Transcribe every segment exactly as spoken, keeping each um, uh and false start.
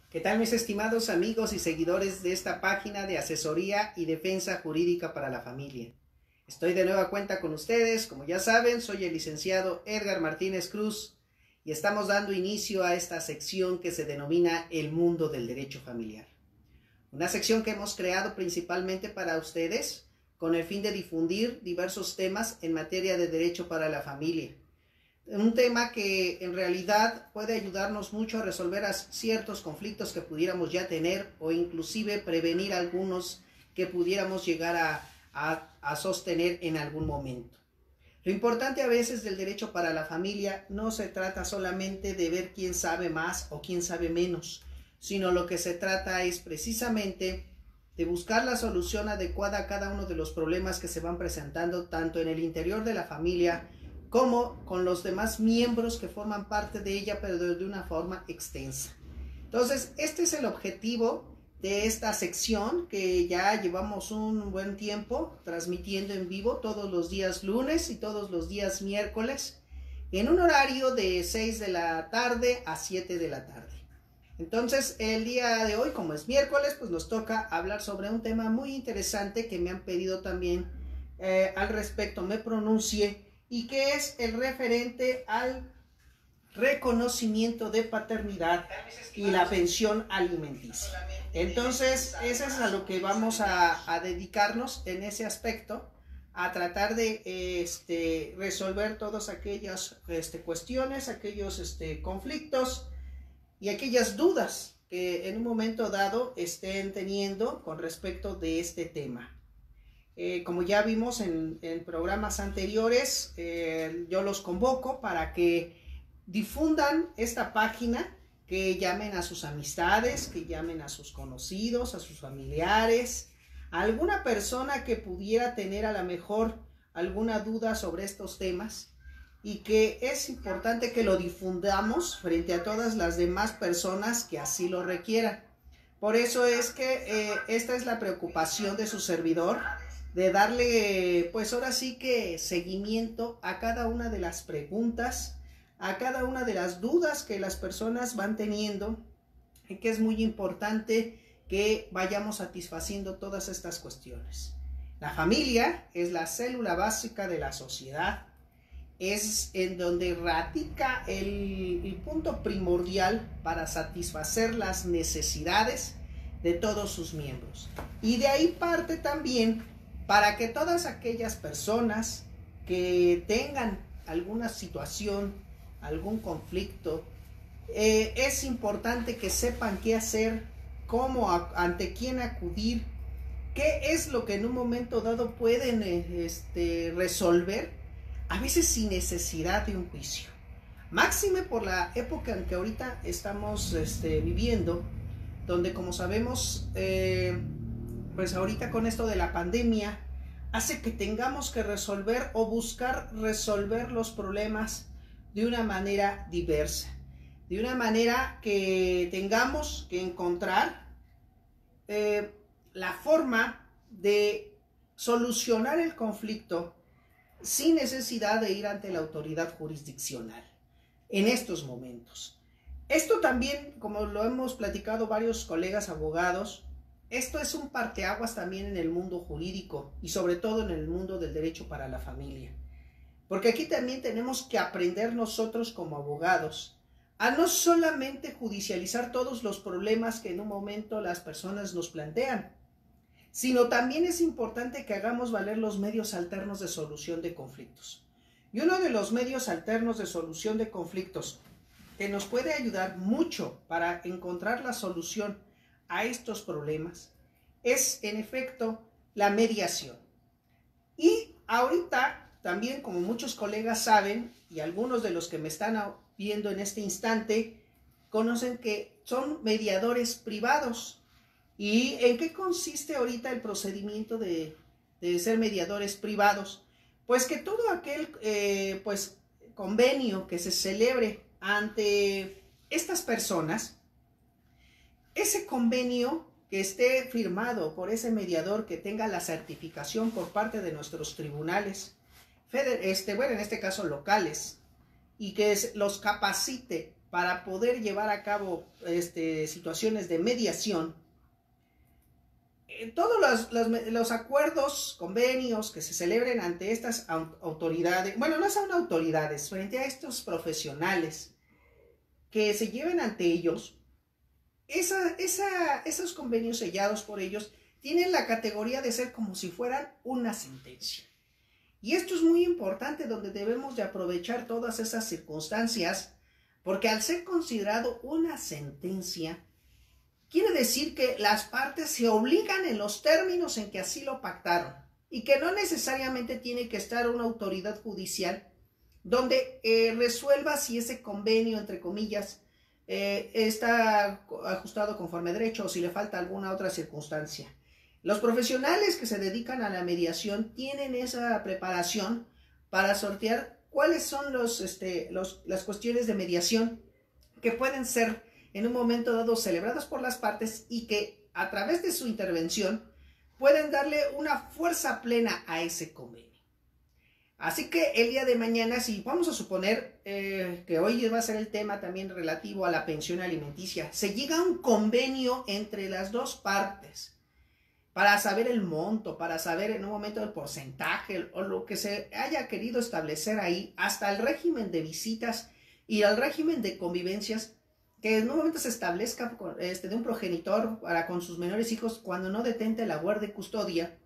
¿Qué tal, mis estimados amigos y seguidores de esta página de asesoría y defensa jurídica para la familia? Estoy de nueva cuenta con ustedes. Como ya saben, soy el licenciado Edgar Martínez Cruz y estamos dando inicio a esta sección que se denomina El Mundo del Derecho Familiar. Una sección que hemos creado principalmente para ustedes con el fin de difundir diversos temas en materia de derecho para la familia. Un tema que en realidad puede ayudarnos mucho a resolver a ciertos conflictos que pudiéramos ya tener o inclusive prevenir algunos que pudiéramos llegar a, a, a sostener en algún momento. Lo importante a veces del derecho para la familia no se trata solamente de ver quién sabe más o quién sabe menos, sino lo que se trata es precisamente de buscar la solución adecuada a cada uno de los problemas que se van presentando tanto en el interior de la familia como con los demás miembros que forman parte de ella, pero de una forma extensa. Entonces, este es el objetivo de esta sección que ya llevamos un buen tiempo transmitiendo en vivo todos los días lunes y todos los días miércoles en un horario de seis de la tarde a siete de la tarde. Entonces, el día de hoy, como es miércoles, pues nos toca hablar sobre un tema muy interesante que me han pedido también eh, al respecto me pronuncie, y que es el referente al reconocimiento de paternidad y la pensión alimenticia. Entonces, eso es a lo que vamos a, a dedicarnos en ese aspecto, a tratar de este, resolver todas aquellas este, cuestiones, aquellos este, conflictos y aquellas dudas que en un momento dado estén teniendo con respecto de este tema. Eh, como ya vimos en, en programas anteriores, eh, yo los convoco para que difundan esta página, que llamen a sus amistades, que llamen a sus conocidos, a sus familiares, a alguna persona que pudiera tener a lo mejor alguna duda sobre estos temas, y que es importante que lo difundamos frente a todas las demás personas que así lo requieran. Por eso es que eh, esta es la preocupación de su servidor, de darle, pues ahora sí que seguimiento a cada una de las preguntas, a cada una de las dudas que las personas van teniendo, y que es muy importante que vayamos satisfaciendo todas estas cuestiones. La familia es la célula básica de la sociedad, es en donde radica el, el punto primordial para satisfacer las necesidades de todos sus miembros. Y de ahí parte también para que todas aquellas personas que tengan alguna situación, algún conflicto, eh, es importante que sepan qué hacer, cómo, a, ante quién acudir, qué es lo que en un momento dado pueden eh, este, resolver, a veces sin necesidad de un juicio. Máxime por la época en que ahorita estamos este, viviendo, donde, como sabemos, eh, pues ahorita con esto de la pandemia, hace que tengamos que resolver o buscar resolver los problemas de una manera diversa, de una manera que tengamos que encontrar eh, la forma de solucionar el conflicto sin necesidad de ir ante la autoridad jurisdiccional en estos momentos. Esto también, como lo hemos platicado varios colegas abogados, esto es un parteaguas también en el mundo jurídico y sobre todo en el mundo del derecho para la familia. Porque aquí también tenemos que aprender nosotros como abogados a no solamente judicializar todos los problemas que en un momento las personas nos plantean, sino también es importante que hagamos valer los medios alternos de solución de conflictos. Y uno de los medios alternos de solución de conflictos que nos puede ayudar mucho para encontrar la solución a estos problemas es, en efecto, la mediación. Y ahorita también, como muchos colegas saben, y algunos de los que me están viendo en este instante conocen que son mediadores privados. ¿Y en qué consiste ahorita el procedimiento de, de ser mediadores privados? Pues que todo aquel eh, pues, convenio que se celebre ante estas personas, ese convenio que esté firmado por ese mediador, que tenga la certificación por parte de nuestros tribunales, este, bueno, en este caso locales, y que los capacite para poder llevar a cabo este, situaciones de mediación, eh, todos los, los, los acuerdos, convenios que se celebren ante estas autoridades, bueno, no son autoridades, frente a estos profesionales que se lleven ante ellos, esa, esa, esos convenios sellados por ellos tienen la categoría de ser como si fueran una sentencia. Y esto es muy importante, donde debemos de aprovechar todas esas circunstancias, porque al ser considerado una sentencia, quiere decir que las partes se obligan en los términos en que así lo pactaron, y que no necesariamente tiene que estar una autoridad judicial donde eh, resuelva si ese convenio, entre comillas, eh, está ajustado conforme a derecho o si le falta alguna otra circunstancia. Los profesionales que se dedican a la mediación tienen esa preparación para sortear cuáles son los, este, los, las cuestiones de mediación que pueden ser en un momento dado celebradas por las partes y que a través de su intervención pueden darle una fuerza plena a ese convenio. Así que el día de mañana, si vamos a suponer eh, que hoy va a ser el tema también relativo a la pensión alimenticia, se llega a un convenio entre las dos partes para saber el monto, para saber en un momento el porcentaje o lo que se haya querido establecer ahí, hasta el régimen de visitas y el régimen de convivencias, que en un momento se establezca este, de un progenitor para con sus menores hijos cuando no detente la guardia y custodia.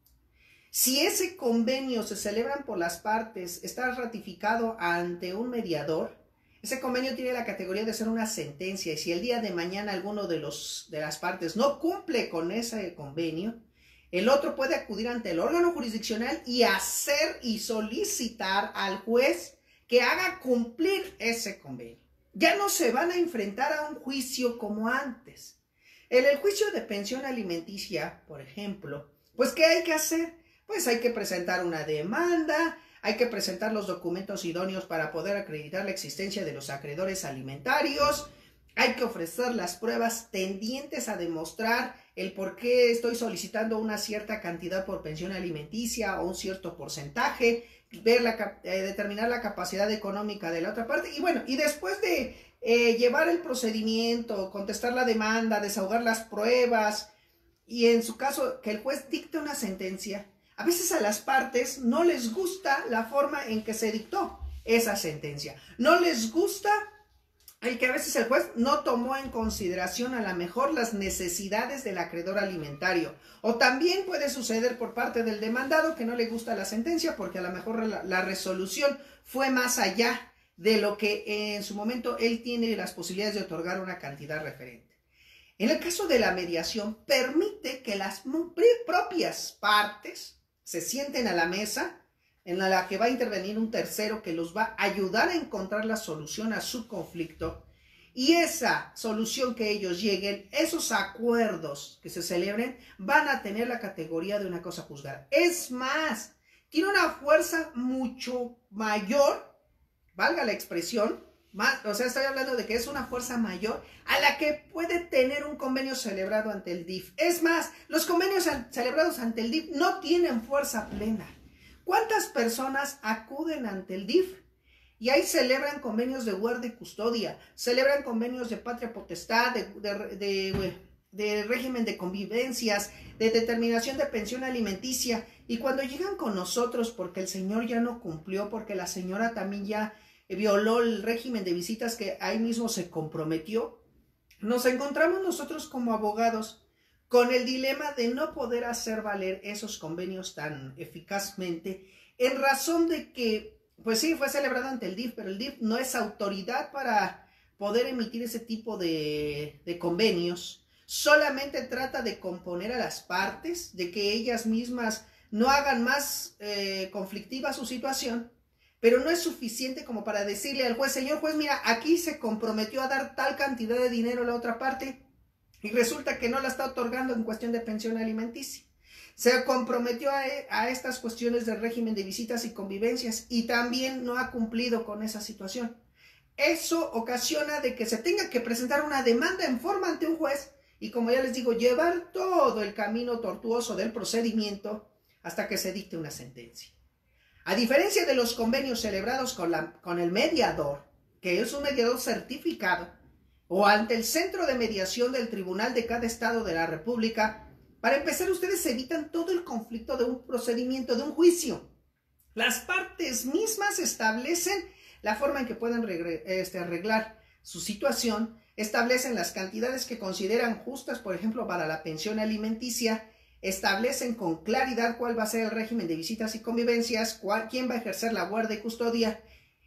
Si ese convenio se celebran por las partes, está ratificado ante un mediador, ese convenio tiene la categoría de ser una sentencia, y si el día de mañana alguno de, los, de las partes no cumple con ese convenio, el otro puede acudir ante el órgano jurisdiccional y hacer y solicitar al juez que haga cumplir ese convenio. Ya no se van a enfrentar a un juicio como antes. En el juicio de pensión alimenticia, por ejemplo, pues ¿qué hay que hacer? Pues hay que presentar una demanda, hay que presentar los documentos idóneos para poder acreditar la existencia de los acreedores alimentarios, hay que ofrecer las pruebas tendientes a demostrar el por qué estoy solicitando una cierta cantidad por pensión alimenticia o un cierto porcentaje, ver la, eh, determinar la capacidad económica de la otra parte, y bueno, y después de eh, llevar el procedimiento, contestar la demanda, desahogar las pruebas, y en su caso que el juez dicte una sentencia, a veces a las partes no les gusta la forma en que se dictó esa sentencia. No les gusta el que a veces el juez no tomó en consideración a lo mejor las necesidades del acreedor alimentario. O también puede suceder por parte del demandado que no le gusta la sentencia porque a lo mejor la, la resolución fue más allá de lo que en su momento él tiene las posibilidades de otorgar una cantidad referente. En el caso de la mediación, permite que las propias partes se sienten a la mesa en la que va a intervenir un tercero que los va a ayudar a encontrar la solución a su conflicto, y esa solución que ellos lleguen, esos acuerdos que se celebren, van a tener la categoría de una cosa juzgada. Es más, tiene una fuerza mucho mayor, valga la expresión, más, o sea, estoy hablando de que es una fuerza mayor a la que puede tener un convenio celebrado ante el D I F. Es más, los convenios celebrados ante el D I F no tienen fuerza plena. ¿Cuántas personas acuden ante el D I F? Y ahí celebran convenios de guardia y custodia, celebran convenios de patria potestad, de, de, de, de régimen de convivencias, de determinación de pensión alimenticia. Y cuando llegan con nosotros porque el señor ya no cumplió, porque la señora también ya violó el régimen de visitas que ahí mismo se comprometió, nos encontramos nosotros como abogados con el dilema de no poder hacer valer esos convenios tan eficazmente en razón de que, pues sí, fue celebrado ante el D I F, pero el D I F no es autoridad para poder emitir ese tipo de, de convenios. Solamente trata de componer a las partes, de que ellas mismas no hagan más eh, conflictiva su situación, pero no es suficiente como para decirle al juez, señor juez, mira, aquí se comprometió a dar tal cantidad de dinero a la otra parte y resulta que no la está otorgando en cuestión de pensión alimenticia. Se comprometió a, a estas cuestiones del régimen de visitas y convivencias y también no ha cumplido con esa situación. Eso ocasiona de que se tenga que presentar una demanda en forma ante un juez y, como ya les digo, llevar todo el camino tortuoso del procedimiento hasta que se dicte una sentencia. A diferencia de los convenios celebrados con, la, con el mediador, que es un mediador certificado, o ante el Centro de Mediación del Tribunal de cada Estado de la República, para empezar, ustedes evitan todo el conflicto de un procedimiento, de un juicio. Las partes mismas establecen la forma en que pueden este, arreglar su situación, establecen las cantidades que consideran justas, por ejemplo, para la pensión alimenticia, establecen con claridad cuál va a ser el régimen de visitas y convivencias, cuál, quién va a ejercer la guardia y custodia,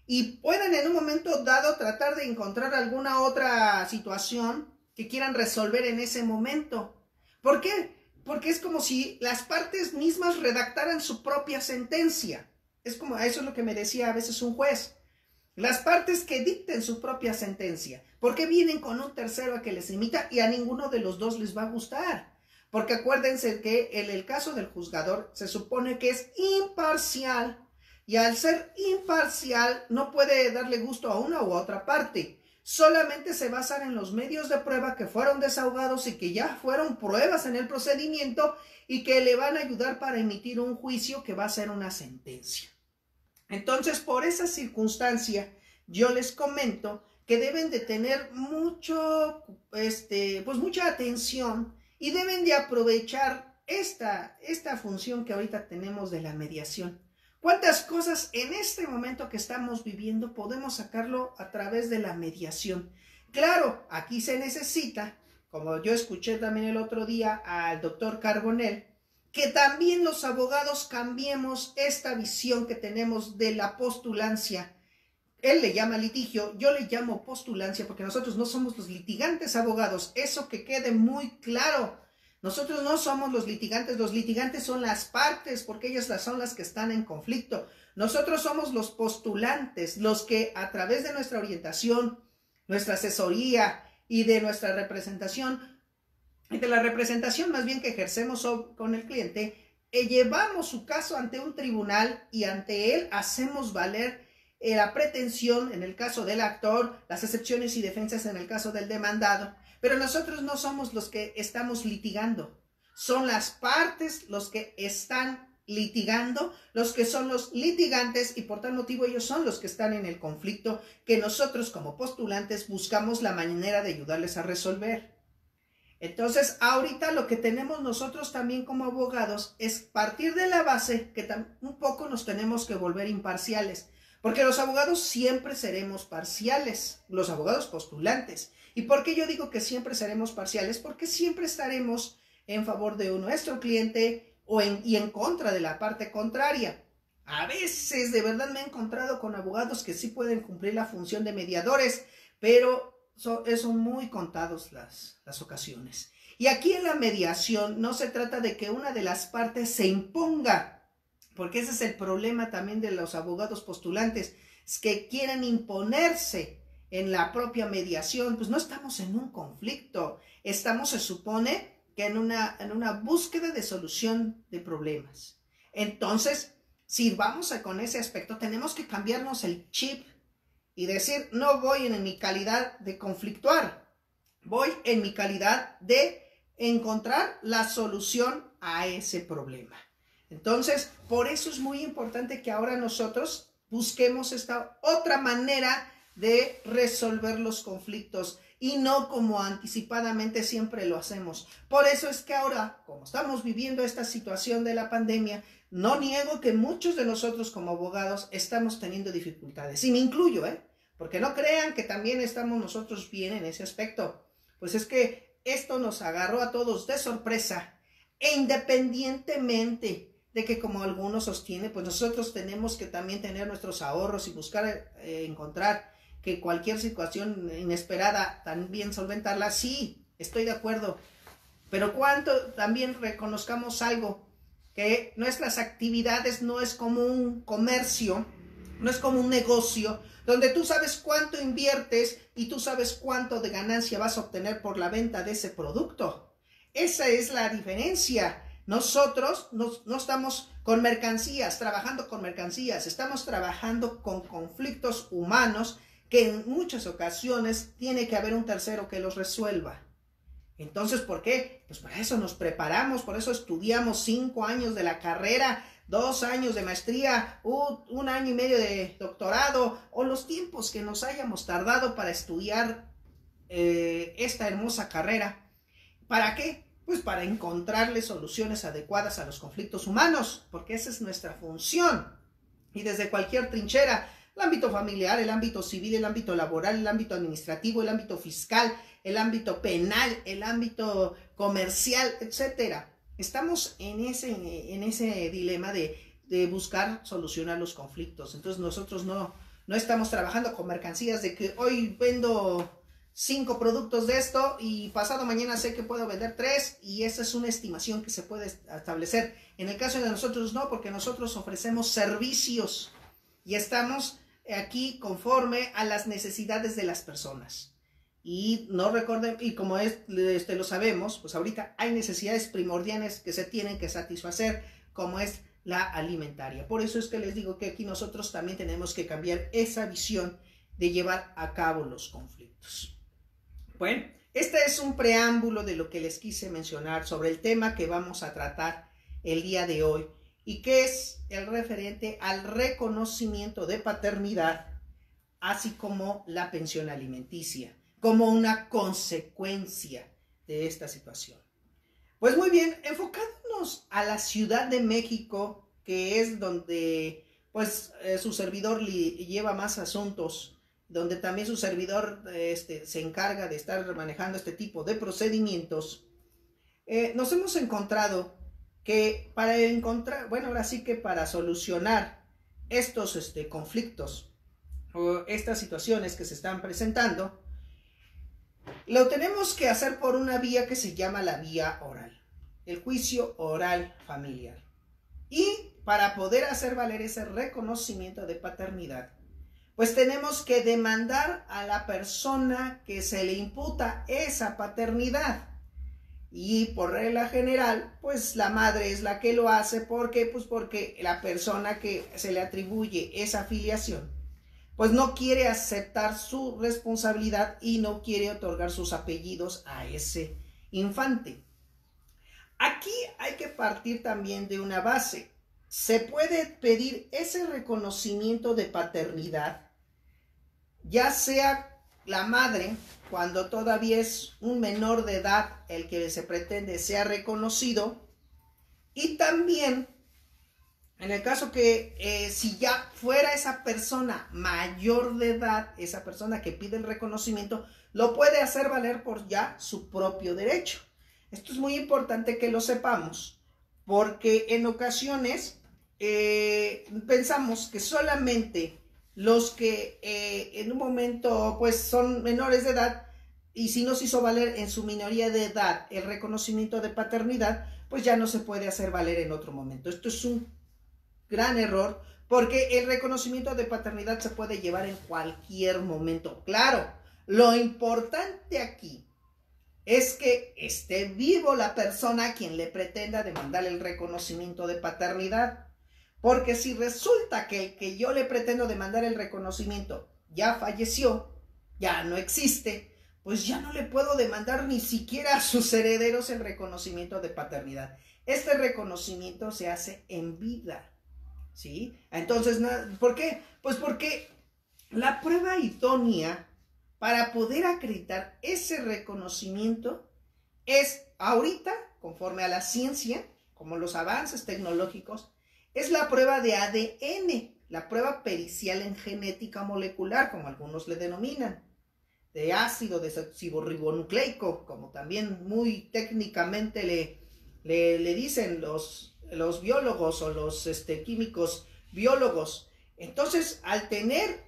y pueden en un momento dado tratar de encontrar alguna otra situación que quieran resolver en ese momento. ¿Por qué? Porque es como si las partes mismas redactaran su propia sentencia. Es como, eso es lo que me decía a veces un juez. Las partes que dicten su propia sentencia. ¿Por qué vienen con un tercero a que les imita y a ninguno de los dos les va a gustar? Porque acuérdense que en el caso del juzgador se supone que es imparcial. Y al ser imparcial no puede darle gusto a una u otra parte. Solamente se basan en los medios de prueba que fueron desahogados y que ya fueron pruebas en el procedimiento y que le van a ayudar para emitir un juicio que va a ser una sentencia. Entonces, por esa circunstancia, yo les comento que deben de tener mucho, este, pues mucha atención y deben de aprovechar esta, esta función que ahorita tenemos de la mediación. ¿Cuántas cosas en este momento que estamos viviendo podemos sacarlo a través de la mediación? Claro, aquí se necesita, como yo escuché también el otro día al doctor Carbonell, que también los abogados cambiemos esta visión que tenemos de la postulancia. Él le llama litigio, yo le llamo postulancia porque nosotros no somos los litigantes abogados, eso que quede muy claro. Nosotros no somos los litigantes, los litigantes son las partes porque ellas son las que están en conflicto. Nosotros somos los postulantes, los que a través de nuestra orientación, nuestra asesoría y de nuestra representación, y de la representación más bien que ejercemos con el cliente, eh, llevamos su caso ante un tribunal y ante él hacemos valer eh, la pretensión en el caso del actor, las excepciones y defensas en el caso del demandado. Pero nosotros no somos los que estamos litigando, son las partes los que están litigando, los que son los litigantes y por tal motivo ellos son los que están en el conflicto que nosotros como postulantes buscamos la manera de ayudarles a resolver. Entonces, ahorita lo que tenemos nosotros también como abogados es partir de la base que un poco nos tenemos que volver imparciales, porque los abogados siempre seremos parciales, los abogados postulantes. ¿Y por qué yo digo que siempre seremos parciales? Porque siempre estaremos en favor de nuestro cliente o en, y en contra de la parte contraria. A veces de verdad me he encontrado con abogados que sí pueden cumplir la función de mediadores, pero son, son muy contados las, las ocasiones. Y aquí en la mediación no se trata de que una de las partes se imponga, porque ese es el problema también de los abogados postulantes, es que quieren imponerse en la propia mediación. Pues no estamos en un conflicto, estamos, se supone, que en una, en una búsqueda de solución de problemas. Entonces, si vamos a, con ese aspecto, tenemos que cambiarnos el chip y decir, no voy en mi calidad de conflictuar, voy en mi calidad de encontrar la solución a ese problema. Entonces, por eso es muy importante que ahora nosotros busquemos esta otra manera de resolver los conflictos y no como anticipadamente siempre lo hacemos. Por eso es que ahora, como estamos viviendo esta situación de la pandemia, no niego que muchos de nosotros como abogados estamos teniendo dificultades, y me incluyo, ¿eh? Porque no crean que también estamos nosotros bien en ese aspecto. Pues es que esto nos agarró a todos de sorpresa, e independientemente de que, como algunos sostienen, pues nosotros tenemos que también tener nuestros ahorros y buscar eh, encontrar que cualquier situación inesperada también solventarla. Sí, estoy de acuerdo, pero cuánto también reconozcamos algo, que nuestras actividades no es como un comercio, no es como un negocio donde tú sabes cuánto inviertes y tú sabes cuánto de ganancia vas a obtener por la venta de ese producto. Esa es la diferencia. Nosotros no, no estamos con mercancías, trabajando con mercancías, estamos trabajando con conflictos humanos que en muchas ocasiones tiene que haber un tercero que los resuelva. Entonces, ¿por qué? Pues para eso nos preparamos, por eso estudiamos cinco años de la carrera, dos años de maestría, un, un año y medio de doctorado, o los tiempos que nos hayamos tardado para estudiar eh, esta hermosa carrera. ¿Para qué? Pues para encontrarle soluciones adecuadas a los conflictos humanos, porque esa es nuestra función. Y desde cualquier trinchera, el ámbito familiar, el ámbito civil, el ámbito laboral, el ámbito administrativo, el ámbito fiscal, el ámbito penal, el ámbito comercial, etcétera. Estamos en ese, en ese dilema de, de buscar solucionar los conflictos. Entonces nosotros no, no estamos trabajando con mercancías de que hoy vendo cinco productos de esto y pasado mañana sé que puedo vender tres, y esa es una estimación que se puede establecer. En el caso de nosotros no, porque nosotros ofrecemos servicios y estamos aquí conforme a las necesidades de las personas. Y no recuerden, y como es, este, lo sabemos, pues ahorita hay necesidades primordiales que se tienen que satisfacer, como es la alimentaria. Por eso es que les digo que aquí nosotros también tenemos que cambiar esa visión de llevar a cabo los conflictos. Bueno, este es un preámbulo de lo que les quise mencionar sobre el tema que vamos a tratar el día de hoy, y que es el referente al reconocimiento de paternidad, así como la pensión alimenticia, como una consecuencia de esta situación. Pues muy bien, enfocándonos a la Ciudad de México, que es donde pues eh, su servidor lleva más asuntos, donde también su servidor este, se encarga de estar manejando este tipo de procedimientos, eh, nos hemos encontrado que para encontrar, bueno, ahora sí que para solucionar estos este, conflictos o estas situaciones que se están presentando, lo tenemos que hacer por una vía que se llama la vía oral, el juicio oral familiar. Y para poder hacer valer ese reconocimiento de paternidad, pues tenemos que demandar a la persona que se le imputa esa paternidad. Y por regla general, pues la madre es la que lo hace. ¿Por qué? Pues porque la persona que se le atribuye esa filiación, pues no quiere aceptar su responsabilidad y no quiere otorgar sus apellidos a ese infante. Aquí hay que partir también de una base. Se puede pedir ese reconocimiento de paternidad, ya sea la madre, cuando todavía es un menor de edad el que se pretende sea reconocido, y también en el caso que eh, si ya fuera esa persona mayor de edad, esa persona que pide el reconocimiento, lo puede hacer valer por ya su propio derecho. Esto es muy importante que lo sepamos, porque en ocasiones eh, pensamos que solamente los que eh, en un momento pues son menores de edad, y si no se hizo valer en su minoría de edad el reconocimiento de paternidad, pues ya no se puede hacer valer en otro momento. Esto es un gran error, porque el reconocimiento de paternidad se puede llevar en cualquier momento. Claro, lo importante aquí es que esté vivo la persona a quien le pretenda demandar el reconocimiento de paternidad. Porque si resulta que el que yo le pretendo demandar el reconocimiento ya falleció, ya no existe, pues ya no le puedo demandar ni siquiera a sus herederos el reconocimiento de paternidad. Este reconocimiento se hace en vida, ¿sí? Entonces, ¿por qué? Pues porque la prueba idónea para poder acreditar ese reconocimiento es ahorita, conforme a la ciencia, como los avances tecnológicos, es la prueba de A D N, la prueba pericial en genética molecular, como algunos le denominan, de ácido desoxirribonucleico, como también muy técnicamente le, le, le dicen los, los biólogos o los este, químicos biólogos. Entonces, al tener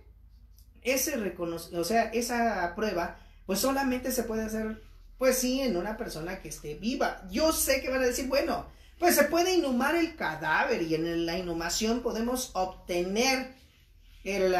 ese reconocimiento, o sea, esa prueba, pues solamente se puede hacer, pues sí, en una persona que esté viva. Yo sé que van a decir, bueno, pues se puede inhumar el cadáver, y en la inhumación podemos obtener el,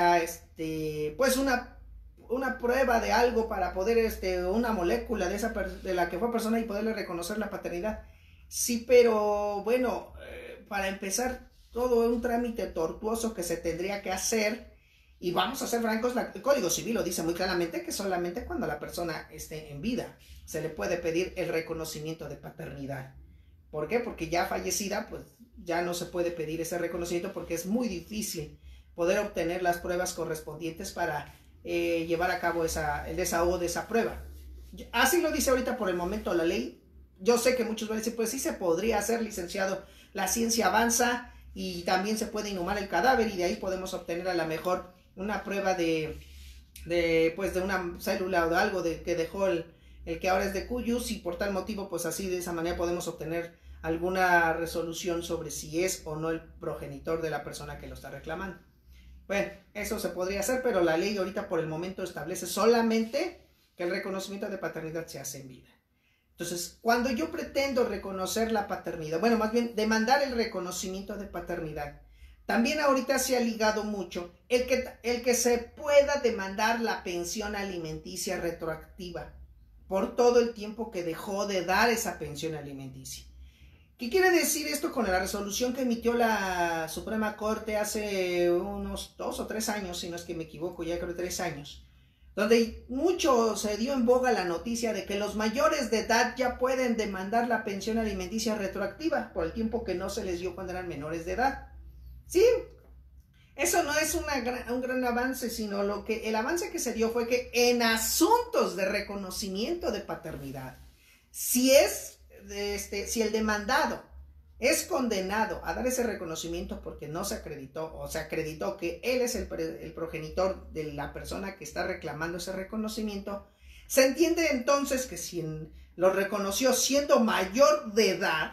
este, pues una, una prueba de algo para poder, este, una molécula de, esa, de la que fue persona y poderle reconocer la paternidad. Sí, pero bueno, eh, para empezar, todo un trámite tortuoso que se tendría que hacer, Y vamos a ser francos, la, el Código Civil lo dice muy claramente que solamente cuando la persona esté en vida se le puede pedir el reconocimiento de paternidad. ¿Por qué? Porque ya fallecida, pues ya no se puede pedir ese reconocimiento porque es muy difícil poder obtener las pruebas correspondientes para eh, llevar a cabo esa, el desahogo de esa prueba. Así lo dice ahorita por el momento la ley. Yo sé que muchos van a decir, pues sí se podría hacer, licenciado, la ciencia avanza y también se puede inhumar el cadáver y de ahí podemos obtener a lo mejor una prueba de, de, pues de una célula o de algo de, que dejó el, el que ahora es de Cuyus y por tal motivo, pues así de esa manera podemos obtener alguna resolución sobre si es o no el progenitor de la persona que lo está reclamando. Bueno, eso se podría hacer, pero la ley ahorita por el momento establece solamente que el reconocimiento de paternidad se hace en vida. Entonces, cuando yo pretendo reconocer la paternidad, bueno, más bien demandar el reconocimiento de paternidad, también ahorita se ha ligado mucho el que, el que se pueda demandar la pensión alimenticia retroactiva por todo el tiempo que dejó de dar esa pensión alimenticia. ¿Qué quiere decir esto con la resolución que emitió la Suprema Corte hace unos dos o tres años, si no es que me equivoco, ya creo tres años, donde mucho se dio en boga la noticia de que los mayores de edad ya pueden demandar la pensión alimenticia retroactiva por el tiempo que no se les dio cuando eran menores de edad? Sí, eso no es una gran, un gran avance, sino lo que el avance que se dio fue que en asuntos de reconocimiento de paternidad, si es este, si el demandado es condenado a dar ese reconocimiento porque no se acreditó o se acreditó que él es el, el progenitor de la persona que está reclamando ese reconocimiento, se entiende entonces que si lo reconoció siendo mayor de edad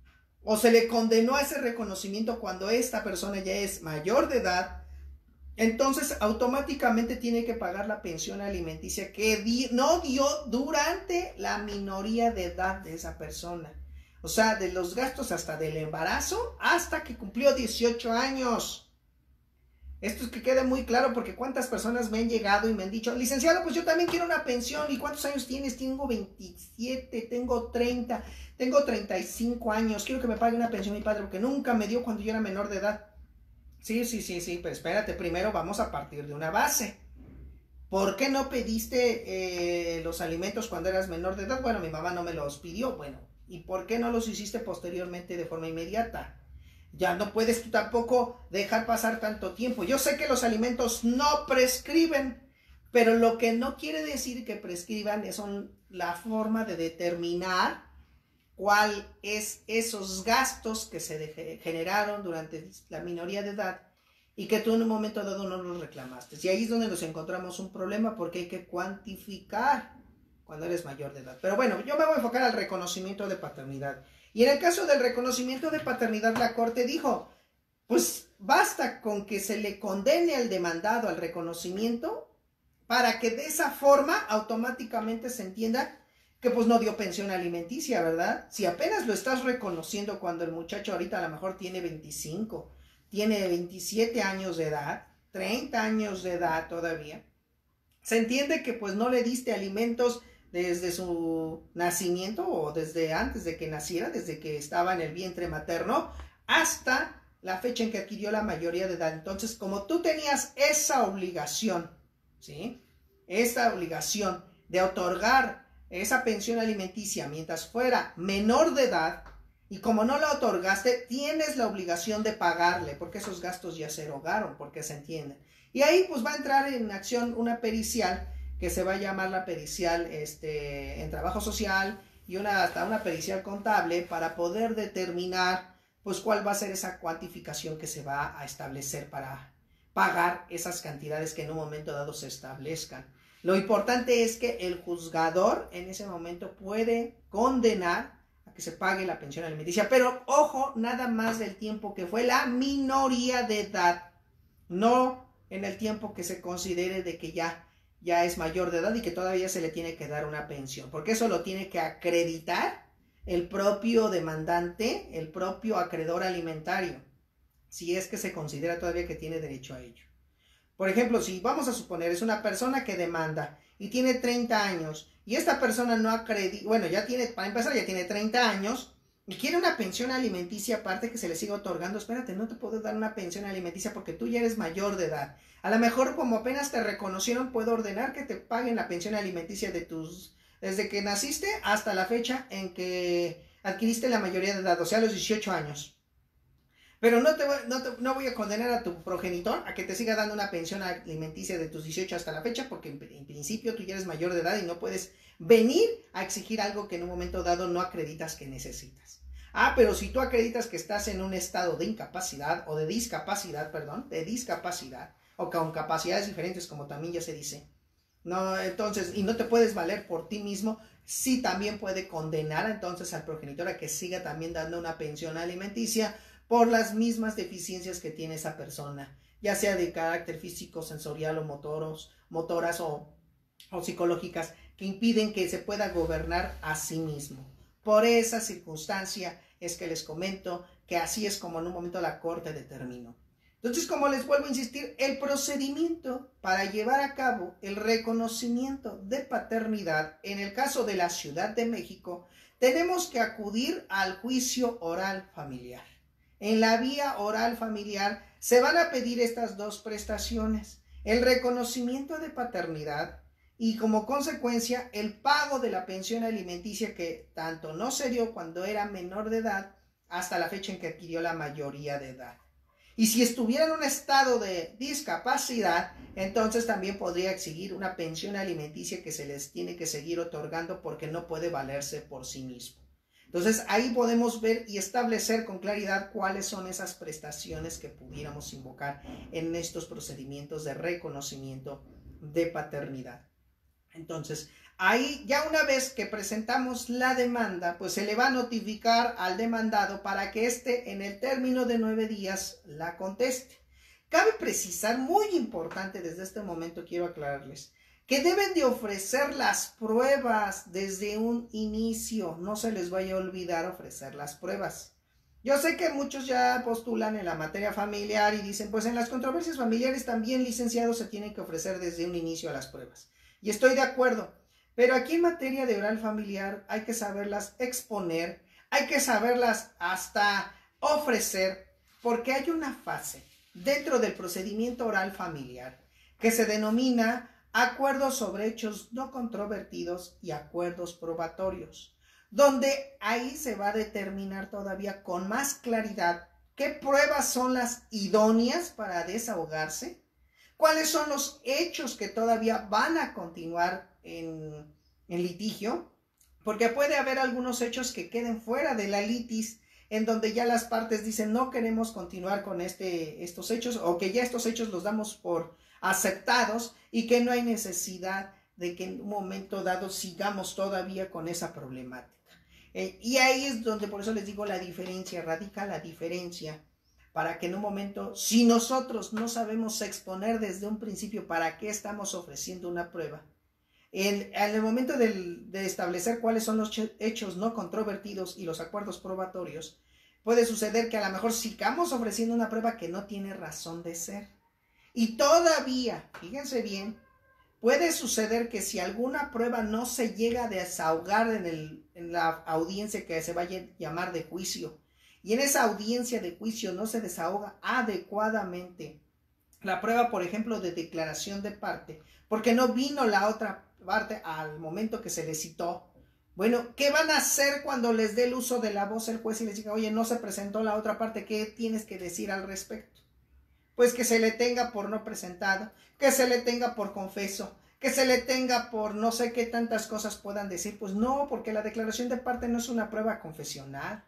o se le condenó a ese reconocimiento cuando esta persona ya es mayor de edad, entonces automáticamente tiene que pagar la pensión alimenticia que di, no dio durante la minoría de edad de esa persona. O sea, de los gastos hasta del embarazo hasta que cumplió dieciocho años. Esto es que quede muy claro porque cuántas personas me han llegado y me han dicho, licenciado, pues yo también quiero una pensión. ¿Y cuántos años tienes? Tengo veintisiete, tengo treinta, tengo treinta y cinco años. Quiero que me pague una pensión mi padre porque nunca me dio cuando yo era menor de edad. Sí, sí, sí, sí, pero espérate, primero vamos a partir de una base. ¿Por qué no pediste eh, los alimentos cuando eras menor de edad? Bueno, mi mamá no me los pidió, bueno. ¿Y por qué no los hiciste posteriormente de forma inmediata? Ya no puedes tú tampoco dejar pasar tanto tiempo. Yo sé que los alimentos no prescriben, pero lo que no quiere decir que prescriban es la forma de determinar cuál es esos gastos que se generaron durante la minoría de edad y que tú en un momento dado no los reclamaste. Y ahí es donde nos encontramos un problema porque hay que cuantificar cuando eres mayor de edad. Pero bueno, yo me voy a enfocar al reconocimiento de paternidad. Y en el caso del reconocimiento de paternidad, la Corte dijo, pues basta con que se le condene al demandado al reconocimiento para que de esa forma automáticamente se entienda que pues no dio pensión alimenticia, ¿verdad? Si apenas lo estás reconociendo cuando el muchacho ahorita a lo mejor tiene veinticinco, tiene veintisiete años de edad, treinta años de edad todavía, se entiende que pues no le diste alimentos desde su nacimiento o desde antes de que naciera, desde que estaba en el vientre materno, hasta la fecha en que adquirió la mayoría de edad. Entonces, como tú tenías esa obligación, ¿sí? Esa obligación de otorgar esa pensión alimenticia mientras fuera menor de edad, y como no la otorgaste, tienes la obligación de pagarle, porque esos gastos ya se erogaron, porque se entienden. Y ahí pues va a entrar en acción una pericial, que se va a llamar la pericial este, en trabajo social, y una, hasta una pericial contable, para poder determinar pues cuál va a ser esa cuantificación que se va a establecer para pagar esas cantidades que en un momento dado se establezcan. Lo importante es que el juzgador en ese momento puede condenar a que se pague la pensión alimenticia, pero ojo, nada más del tiempo que fue la minoría de edad, no en el tiempo que se considere de que ya, ya es mayor de edad y que todavía se le tiene que dar una pensión, porque eso lo tiene que acreditar el propio demandante, el propio acreedor alimentario, si es que se considera todavía que tiene derecho a ello. Por ejemplo, si vamos a suponer es una persona que demanda y tiene treinta años y esta persona no acredita, bueno, ya tiene, para empezar ya tiene treinta años y quiere una pensión alimenticia aparte que se le siga otorgando, espérate, no te puedo dar una pensión alimenticia porque tú ya eres mayor de edad. A lo mejor como apenas te reconocieron, puedo ordenar que te paguen la pensión alimenticia de tus, desde que naciste hasta la fecha en que adquiriste la mayoría de edad, o sea, los dieciocho años. Pero no, te voy, no, te, no voy a condenar a tu progenitor a que te siga dando una pensión alimenticia de tus dieciocho hasta la fecha, porque en, en principio tú ya eres mayor de edad y no puedes venir a exigir algo que en un momento dado no acreditas que necesitas. Ah, pero si tú acreditas que estás en un estado de incapacidad o de discapacidad, perdón, de discapacidad, o con capacidades diferentes, como también ya se dice, no, entonces, y no te puedes valer por ti mismo, sí también puede condenar entonces al progenitor a que siga también dando una pensión alimenticia por las mismas deficiencias que tiene esa persona, ya sea de carácter físico, sensorial o motoros, motoras o, o psicológicas, que impiden que se pueda gobernar a sí mismo. Por esa circunstancia es que les comento que así es como en un momento la Corte determinó. Entonces, como les vuelvo a insistir, el procedimiento para llevar a cabo el reconocimiento de paternidad en el caso de la Ciudad de México, tenemos que acudir al juicio oral familiar. En la vía oral familiar se van a pedir estas dos prestaciones, el reconocimiento de paternidad y como consecuencia el pago de la pensión alimenticia que tanto no se dio cuando era menor de edad hasta la fecha en que adquirió la mayoría de edad. Y si estuviera en un estado de discapacidad, entonces también podría exigir una pensión alimenticia que se les tiene que seguir otorgando porque no puede valerse por sí mismo. Entonces ahí podemos ver y establecer con claridad cuáles son esas prestaciones que pudiéramos invocar en estos procedimientos de reconocimiento de paternidad. Entonces, ahí ya una vez que presentamos la demanda, pues se le va a notificar al demandado para que éste en el término de nueve días la conteste. Cabe precisar, muy importante desde este momento quiero aclararles, que deben de ofrecer las pruebas desde un inicio, no se les vaya a olvidar ofrecer las pruebas. Yo sé que muchos ya postulan en la materia familiar y dicen, pues en las controversias familiares también, licenciados, se tienen que ofrecer desde un inicio a las pruebas. Y estoy de acuerdo, pero aquí en materia de oral familiar hay que saberlas exponer, hay que saberlas hasta ofrecer, porque hay una fase dentro del procedimiento oral familiar que se denomina acuerdos sobre hechos no controvertidos y acuerdos probatorios, donde ahí se va a determinar todavía con más claridad qué pruebas son las idóneas para desahogarse, cuáles son los hechos que todavía van a continuar en, en litigio, porque puede haber algunos hechos que queden fuera de la litis, en donde ya las partes dicen no queremos continuar con este, estos hechos, o que ya estos hechos los damos por aceptados y que no hay necesidad de que en un momento dado sigamos todavía con esa problemática. Eh, y ahí es donde por eso les digo la diferencia, radica la diferencia, para que en un momento, si nosotros no sabemos exponer desde un principio para qué estamos ofreciendo una prueba, en, en el momento de, de establecer cuáles son los hechos no controvertidos y los acuerdos probatorios, puede suceder que a lo mejor sigamos ofreciendo una prueba que no tiene razón de ser. Y todavía, fíjense bien, puede suceder que si alguna prueba no se llega a desahogar en, el, en la audiencia que se va a llamar de juicio, y en esa audiencia de juicio no se desahoga adecuadamente la prueba, por ejemplo, de declaración de parte, porque no vino la otra parte al momento que se le citó. Bueno, ¿qué van a hacer cuando les dé el uso de la voz el juez y les diga, oye, no se presentó la otra parte, ¿qué tienes que decir al respecto? Pues que se le tenga por no presentado, que se le tenga por confeso, que se le tenga por no sé qué tantas cosas puedan decir. Pues no, porque la declaración de parte no es una prueba confesional.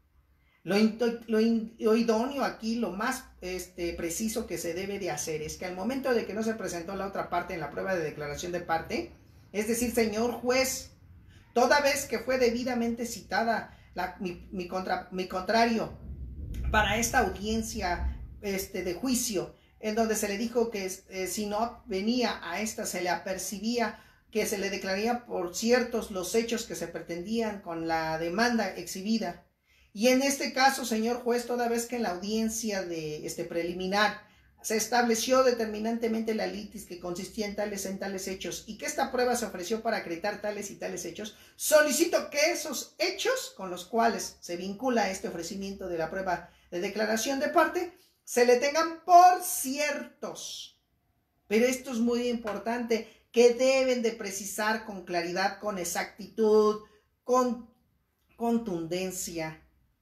Lo, lo, lo idóneo aquí, lo más este, preciso que se debe de hacer es que al momento de que no se presentó la otra parte en la prueba de declaración de parte, es decir, señor juez, toda vez que fue debidamente citada la, mi, mi, contra, mi contrario para esta audiencia Este, de juicio, en donde se le dijo que eh, si no venía a esta se le apercibía que se le declararía por ciertos los hechos que se pretendían con la demanda exhibida. Y en este caso, señor juez, toda vez que en la audiencia de este preliminar se estableció determinantemente la litis que consistía en tales en tales hechos y que esta prueba se ofreció para acreditar tales y tales hechos, solicito que esos hechos con los cuales se vincula este ofrecimiento de la prueba de declaración de parte se le tengan por ciertos. Pero esto es muy importante, que deben de precisar con claridad, con exactitud, con contundencia,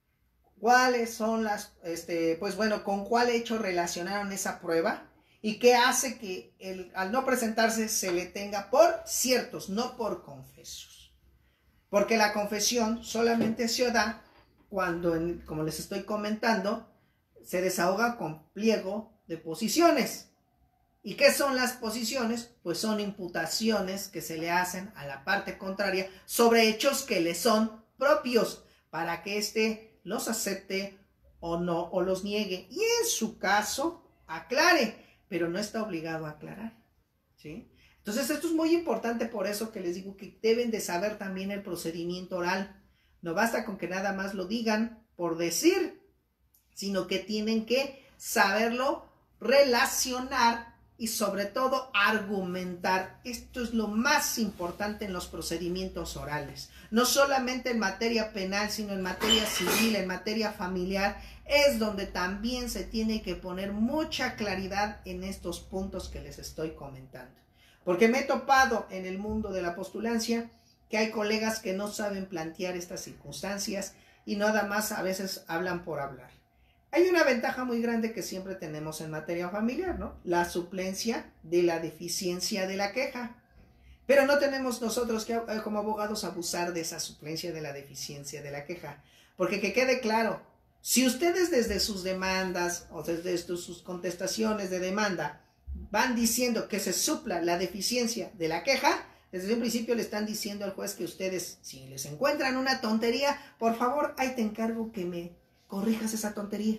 cuáles son las, este, pues bueno, con cuál hecho relacionaron esa prueba y qué hace que el, al no presentarse se le tenga por ciertos, no por confesos. Porque la confesión solamente se da cuando, en, como les estoy comentando, se desahoga con pliego de posiciones. ¿Y qué son las posiciones? Pues son imputaciones que se le hacen a la parte contraria sobre hechos que le son propios para que éste los acepte o no, o los niegue. Y en su caso, aclare, pero no está obligado a aclarar, ¿sí? Entonces esto es muy importante, por eso que les digo que deben de saber también el procedimiento oral. No basta con que nada más lo digan por decir, sino que tienen que saberlo relacionar y sobre todo argumentar. Esto es lo más importante en los procedimientos orales. No solamente en materia penal, sino en materia civil, en materia familiar, es donde también se tiene que poner mucha claridad en estos puntos que les estoy comentando. Porque me he topado en el mundo de la postulancia que hay colegas que no saben plantear estas circunstancias y nada más a veces hablan por hablar. Hay una ventaja muy grande que siempre tenemos en materia familiar, ¿no? La suplencia de la deficiencia de la queja. Pero no tenemos nosotros que como abogados abusar de esa suplencia de la deficiencia de la queja. Porque que quede claro, si ustedes desde sus demandas o desde sus contestaciones de demanda van diciendo que se supla la deficiencia de la queja, desde un principio le están diciendo al juez que ustedes, si les encuentran una tontería, por favor, ahí te encargo que me corrijas esa tontería.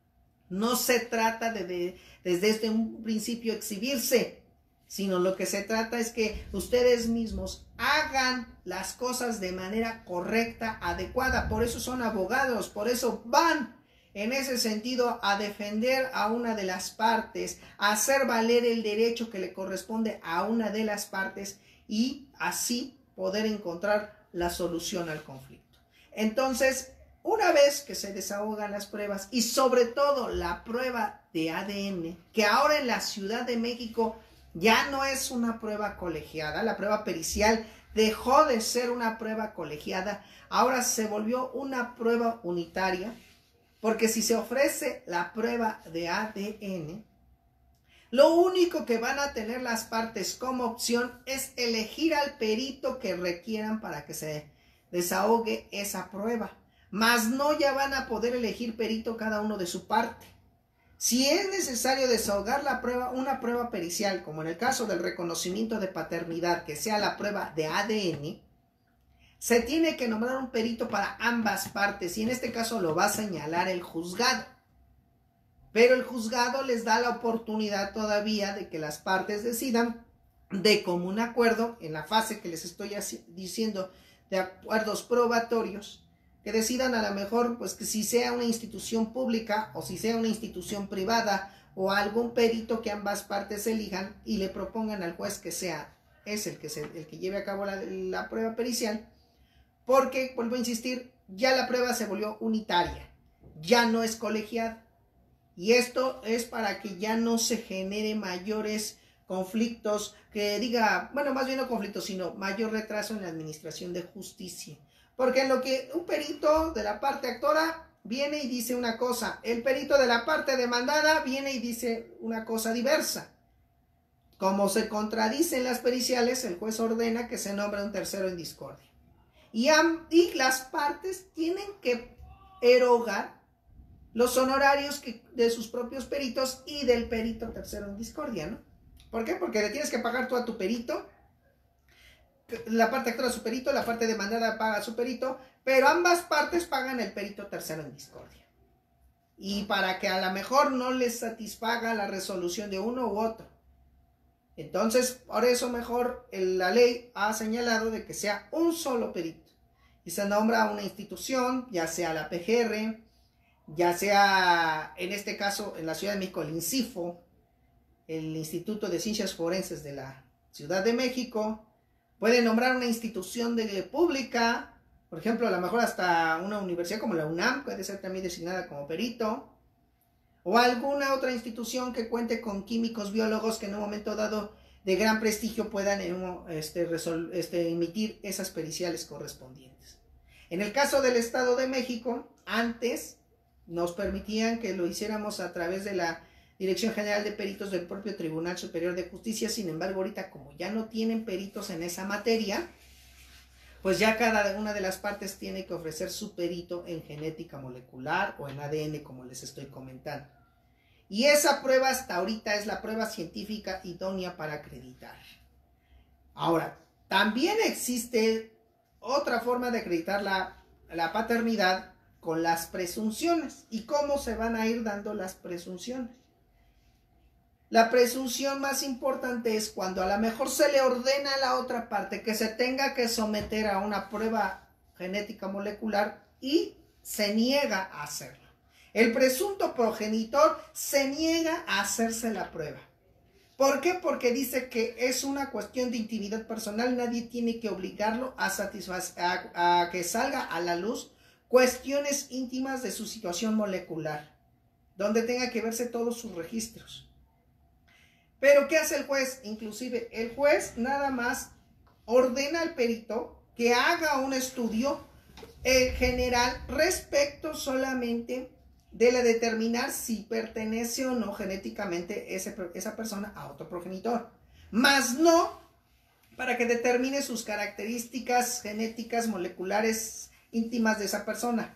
No se trata de, de desde este un principio exhibirse, sino lo que se trata es que ustedes mismos hagan las cosas de manera correcta, adecuada. Por eso son abogados, por eso van en ese sentido a defender a una de las partes, a hacer valer el derecho que le corresponde a una de las partes y así poder encontrar la solución al conflicto. Entonces, una vez que se desahogan las pruebas y sobre todo la prueba de A D N, que ahora en la Ciudad de México ya no es una prueba colegiada, la prueba pericial dejó de ser una prueba colegiada, ahora se volvió una prueba unitaria, porque si se ofrece la prueba de A D N, lo único que van a tener las partes como opción es elegir al perito que requieran para que se desahogue esa prueba. Mas no ya van a poder elegir perito cada uno de su parte. Si es necesario desahogar la prueba, una prueba pericial, como en el caso del reconocimiento de paternidad, que sea la prueba de A D N, se tiene que nombrar un perito para ambas partes y en este caso lo va a señalar el juzgado. Pero el juzgado les da la oportunidad todavía de que las partes decidan de común acuerdo, en la fase que les estoy diciendo de acuerdos probatorios, que decidan a lo mejor pues que si sea una institución pública o si sea una institución privada o algún perito que ambas partes elijan y le propongan al juez que sea es el que, se, el que lleve a cabo la, la prueba pericial, porque, vuelvo a insistir, ya la prueba se volvió unitaria, ya no es colegiada. Y esto es para que ya no se genere mayores conflictos, que diga, bueno, más bien no conflictos, sino mayor retraso en la administración de justicia. Porque en lo que un perito de la parte actora viene y dice una cosa, el perito de la parte demandada viene y dice una cosa diversa. Como se contradicen las periciales, el juez ordena que se nombre un tercero en discordia. Y, y las partes tienen que erogar los honorarios que, de sus propios peritos y del perito tercero en discordia, ¿no? ¿Por qué? Porque le tienes que pagar tú a tu perito, la parte actora a su perito, la parte demandada paga a su perito, pero ambas partes pagan el perito tercero en discordia. Y para que a lo mejor no les satisfaga la resolución de uno u otro. Entonces, por eso mejor la ley ha señalado de que sea un solo perito. Y se nombra una institución, ya sea la P G R, ya sea, en este caso, en la Ciudad de México, el INCIFO, el Instituto de Ciencias Forenses de la Ciudad de México, puede nombrar una institución de, pública, por ejemplo, a lo mejor hasta una universidad como la UNAM, puede ser también designada como perito, o alguna otra institución que cuente con químicos, biólogos que en un momento dado de gran prestigio puedan este, resol, este, emitir esas periciales correspondientes. En el caso del Estado de México, antes nos permitían que lo hiciéramos a través de la Dirección General de Peritos del propio Tribunal Superior de Justicia. Sin embargo, ahorita como ya no tienen peritos en esa materia, pues ya cada una de las partes tiene que ofrecer su perito en genética molecular o en A D N, como les estoy comentando. Y esa prueba hasta ahorita es la prueba científica idónea para acreditar. Ahora, también existe otra forma de acreditar la, la paternidad con las presunciones. ¿Y cómo se van a ir dando las presunciones? La presunción más importante es cuando a lo mejor se le ordena a la otra parte que se tenga que someter a una prueba genética molecular y se niega a hacerlo. El presunto progenitor se niega a hacerse la prueba. ¿Por qué? Porque dice que es una cuestión de intimidad personal, nadie tiene que obligarlo a, satisfacer, a, a que salga a la luz cuestiones íntimas de su situación molecular, donde tenga que verse todos sus registros. Pero ¿qué hace el juez? Inclusive el juez nada más ordena al perito que haga un estudio eh, general respecto solamente de la determinar si pertenece o no genéticamente ese, esa persona a otro progenitor, más no para que determine sus características genéticas moleculares íntimas de esa persona.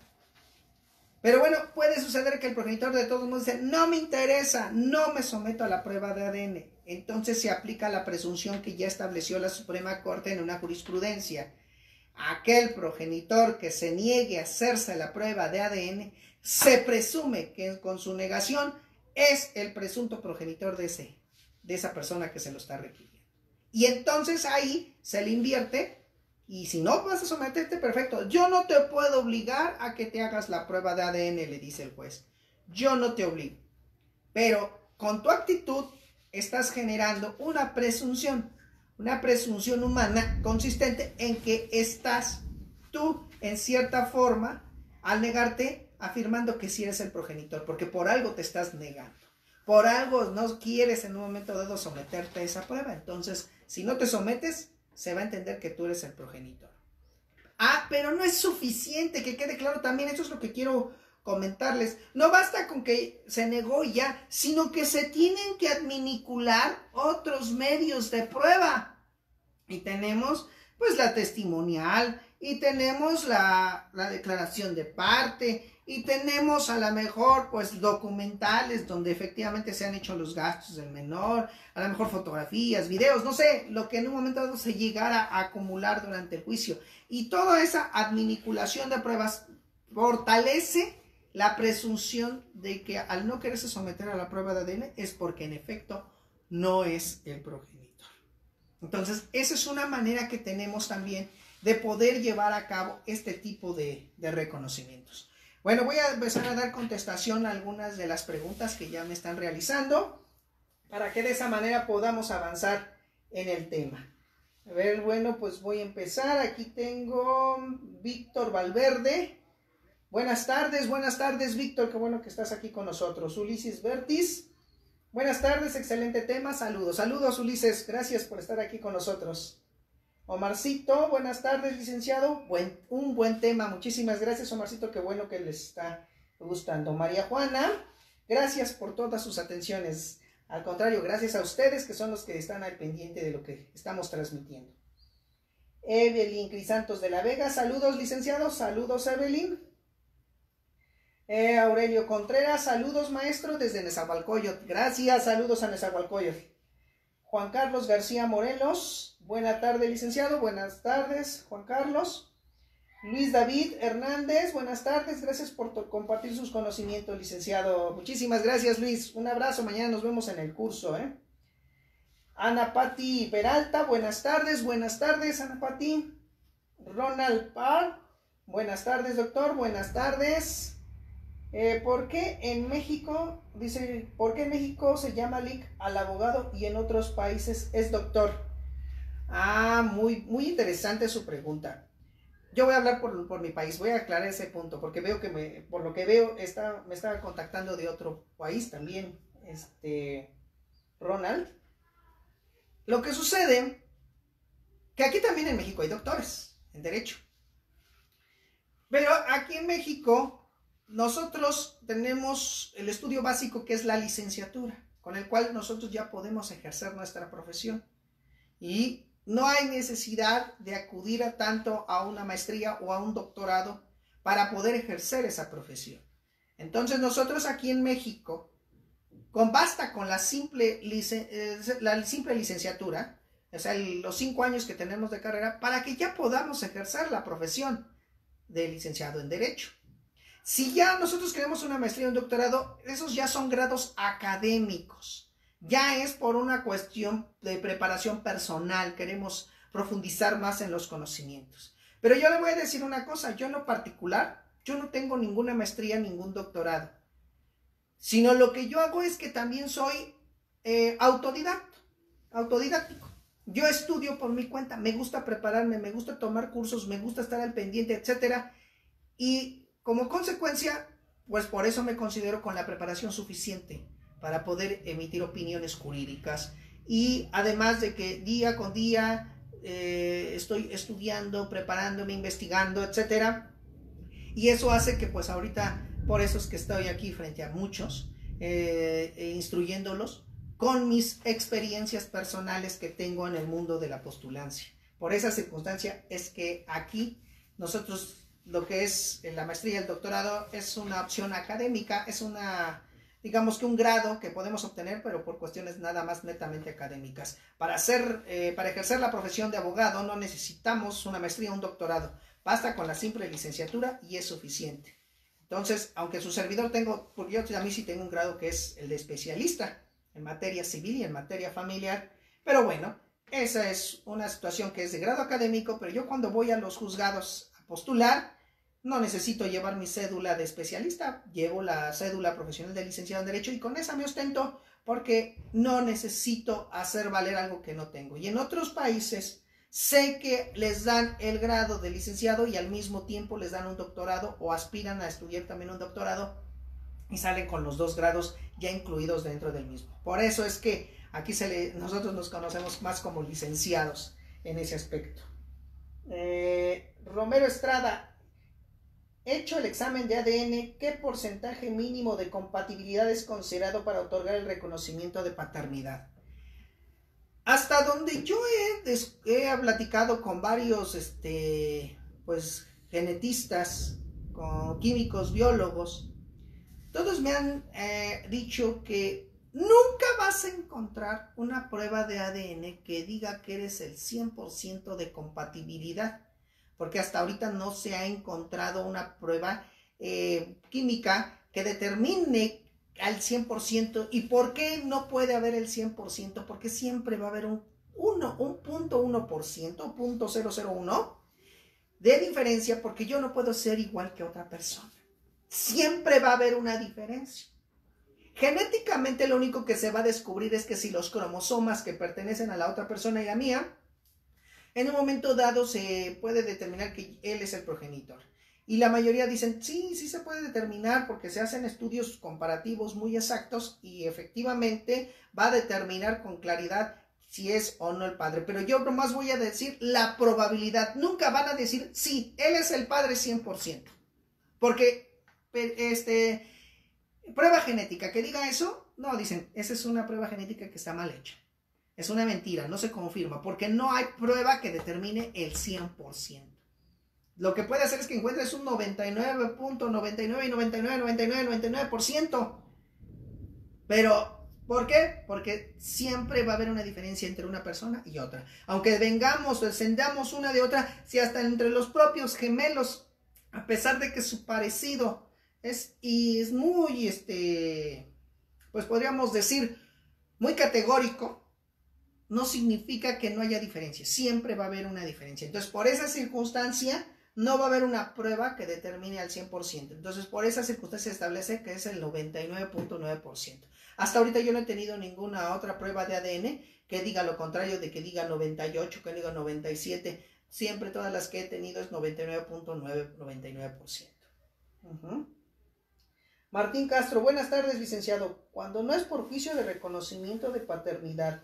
Pero bueno, puede suceder que el progenitor de todos modos dice, no me interesa, no me someto a la prueba de A D N. Entonces se aplica la presunción que ya estableció la Suprema Corte en una jurisprudencia. Aquel progenitor que se niegue a hacerse la prueba de A D N, se presume que con su negación es el presunto progenitor de, ese, de esa persona que se lo está requiriendo. Y entonces ahí se le invierte, y si no vas a someterte, perfecto. Yo no te puedo obligar a que te hagas la prueba de A D N, le dice el juez. Yo no te obligo. Pero con tu actitud estás generando una presunción, una presunción humana consistente en que estás tú, en cierta forma, al negarte, afirmando que sí eres el progenitor, porque por algo te estás negando, por algo no quieres en un momento dado someterte a esa prueba. Entonces, si no te sometes, se va a entender que tú eres el progenitor. Ah, pero no es suficiente, que quede claro también, esto es lo que quiero comentarles. No basta con que se negó ya, sino que se tienen que adminicular otros medios de prueba. Y tenemos pues la testimonial, y tenemos la, la declaración de parte, y tenemos a lo mejor pues documentales donde efectivamente se han hecho los gastos del menor, a lo mejor fotografías, videos, no sé, lo que en un momento dado se llegara a acumular durante el juicio. Y toda esa adminiculación de pruebas fortalece la presunción de que al no quererse someter a la prueba de A D N es porque en efecto no es el progenitor. Entonces, esa es una manera que tenemos también de poder llevar a cabo este tipo de, de reconocimientos. Bueno, voy a empezar a dar contestación a algunas de las preguntas que ya me están realizando para que de esa manera podamos avanzar en el tema. A ver, bueno, pues voy a empezar. Aquí tengo Víctor Valverde. Buenas tardes, buenas tardes, Víctor. Qué bueno que estás aquí con nosotros. Ulises Vertis. Buenas tardes, excelente tema. Saludos, saludos, Ulises. Gracias por estar aquí con nosotros. Omarcito, buenas tardes, licenciado. Buen, un buen tema. Muchísimas gracias, Omarcito. Qué bueno que les está gustando. María Juana, gracias por todas sus atenciones. Al contrario, gracias a ustedes que son los que están al pendiente de lo que estamos transmitiendo. Evelyn Crisantos de la Vega, saludos, licenciado. Saludos, Evelyn. Eh, Aurelio Contreras, saludos, maestro, desde Nezahualcóyotl. Gracias, saludos a Nezahualcóyotl. Juan Carlos García Morelos, buena tarde, licenciado. Buenas tardes, Juan Carlos. Luis David Hernández, buenas tardes, gracias por compartir sus conocimientos, licenciado. Muchísimas gracias, Luis. Un abrazo, mañana nos vemos en el curso, ¿eh? Ana Pati Peralta, buenas tardes, buenas tardes, Ana Pati. Ronald Parr, buenas tardes, doctor, buenas tardes. Eh, ¿Por qué en México, dice, por qué en México se llama L I C al abogado y en otros países es doctor? Ah, muy, muy interesante su pregunta. Yo voy a hablar por, por mi país, voy a aclarar ese punto, porque veo que me, por lo que veo, está, me estaba contactando de otro país también, este, Ronald. Lo que sucede, que aquí también en México hay doctores en Derecho. Pero aquí en México, nosotros tenemos el estudio básico que es la licenciatura, con el cual nosotros ya podemos ejercer nuestra profesión. Y no hay necesidad de acudir a tanto a una maestría o a un doctorado para poder ejercer esa profesión. Entonces nosotros aquí en México, con basta con la simple, licen, eh, la simple licenciatura, o sea, el, los cinco años que tenemos de carrera, para que ya podamos ejercer la profesión de licenciado en Derecho. Si ya nosotros queremos una maestría o un doctorado, esos ya son grados académicos. Ya es por una cuestión de preparación personal, queremos profundizar más en los conocimientos. Pero yo le voy a decir una cosa, yo en lo particular, yo no tengo ninguna maestría, ningún doctorado, sino lo que yo hago es que también soy eh, autodidacto, autodidáctico. Yo estudio por mi cuenta, me gusta prepararme, me gusta tomar cursos, me gusta estar al pendiente, etcétera. Y como consecuencia, pues por eso me considero con la preparación suficiente para poder emitir opiniones jurídicas. Y además de que día con día eh, estoy estudiando, preparándome, investigando, etcétera. Y eso hace que pues ahorita, por eso es que estoy aquí frente a muchos, eh, eh, instruyéndolos con mis experiencias personales que tengo en el mundo de la postulancia. Por esa circunstancia es que aquí nosotros, lo que es la maestría y el doctorado, es una opción académica, es una, digamos que un grado que podemos obtener, pero por cuestiones nada más netamente académicas. Para, hacer, eh, para ejercer la profesión de abogado no necesitamos una maestría o un doctorado, basta con la simple licenciatura y es suficiente. Entonces, aunque su servidor tengo, porque yo a mí sí tengo un grado que es el de especialista en materia civil y en materia familiar, pero bueno, esa es una situación que es de grado académico, pero yo cuando voy a los juzgados a postular, no necesito llevar mi cédula de especialista, llevo la cédula profesional de licenciado en Derecho y con esa me ostento porque no necesito hacer valer algo que no tengo. Y en otros países sé que les dan el grado de licenciado y al mismo tiempo les dan un doctorado o aspiran a estudiar también un doctorado y salen con los dos grados ya incluidos dentro del mismo. Por eso es que aquí se le, nosotros nos conocemos más como licenciados en ese aspecto. Eh, Romero Estrada, hecho el examen de A D N, ¿qué porcentaje mínimo de compatibilidad es considerado para otorgar el reconocimiento de paternidad? Hasta donde yo he, he platicado con varios este, pues, genetistas, con químicos, biólogos, todos me han eh, dicho que nunca vas a encontrar una prueba de A D N que diga que eres el cien por ciento de compatibilidad, porque hasta ahorita no se ha encontrado una prueba eh, química que determine al cien por ciento. ¿Y por qué no puede haber el cien por ciento? Porque siempre va a haber un uno, un punto uno por ciento, punto cero cero uno de diferencia, porque yo no puedo ser igual que otra persona. Siempre va a haber una diferencia. Genéticamente lo único que se va a descubrir es que si los cromosomas que pertenecen a la otra persona y la mía, en un momento dado se puede determinar que él es el progenitor. Y la mayoría dicen, sí, sí se puede determinar porque se hacen estudios comparativos muy exactos y efectivamente va a determinar con claridad si es o no el padre. Pero yo nomás voy a decir la probabilidad. Nunca van a decir, sí, él es el padre cien por ciento. Porque, este, prueba genética que diga eso, no, dicen, esa es una prueba genética que está mal hecha. Es una mentira, no se confirma, porque no hay prueba que determine el cien por ciento. Lo que puede hacer es que encuentres un noventa y nueve punto noventa y nueve, noventa y nueve, noventa y nueve, noventa y nueve por ciento. Pero, ¿por qué? Porque siempre va a haber una diferencia entre una persona y otra. Aunque vengamos o descendamos una de otra, si hasta entre los propios gemelos, a pesar de que su parecido es, y es muy, este, pues podríamos decir, muy categórico, no significa que no haya diferencia. Siempre va a haber una diferencia. Entonces, por esa circunstancia, no va a haber una prueba que determine al cien por ciento. Entonces, por esa circunstancia se establece que es el noventa y nueve punto nueve por ciento. Hasta ahorita yo no he tenido ninguna otra prueba de A D N que diga lo contrario, de que diga noventa y ocho, que diga noventa y siete. Siempre todas las que he tenido es noventa y nueve punto nueve, noventa y nueve por ciento. Uh-huh. Martín Castro, buenas tardes, licenciado. Cuando no es por juicio de reconocimiento de paternidad,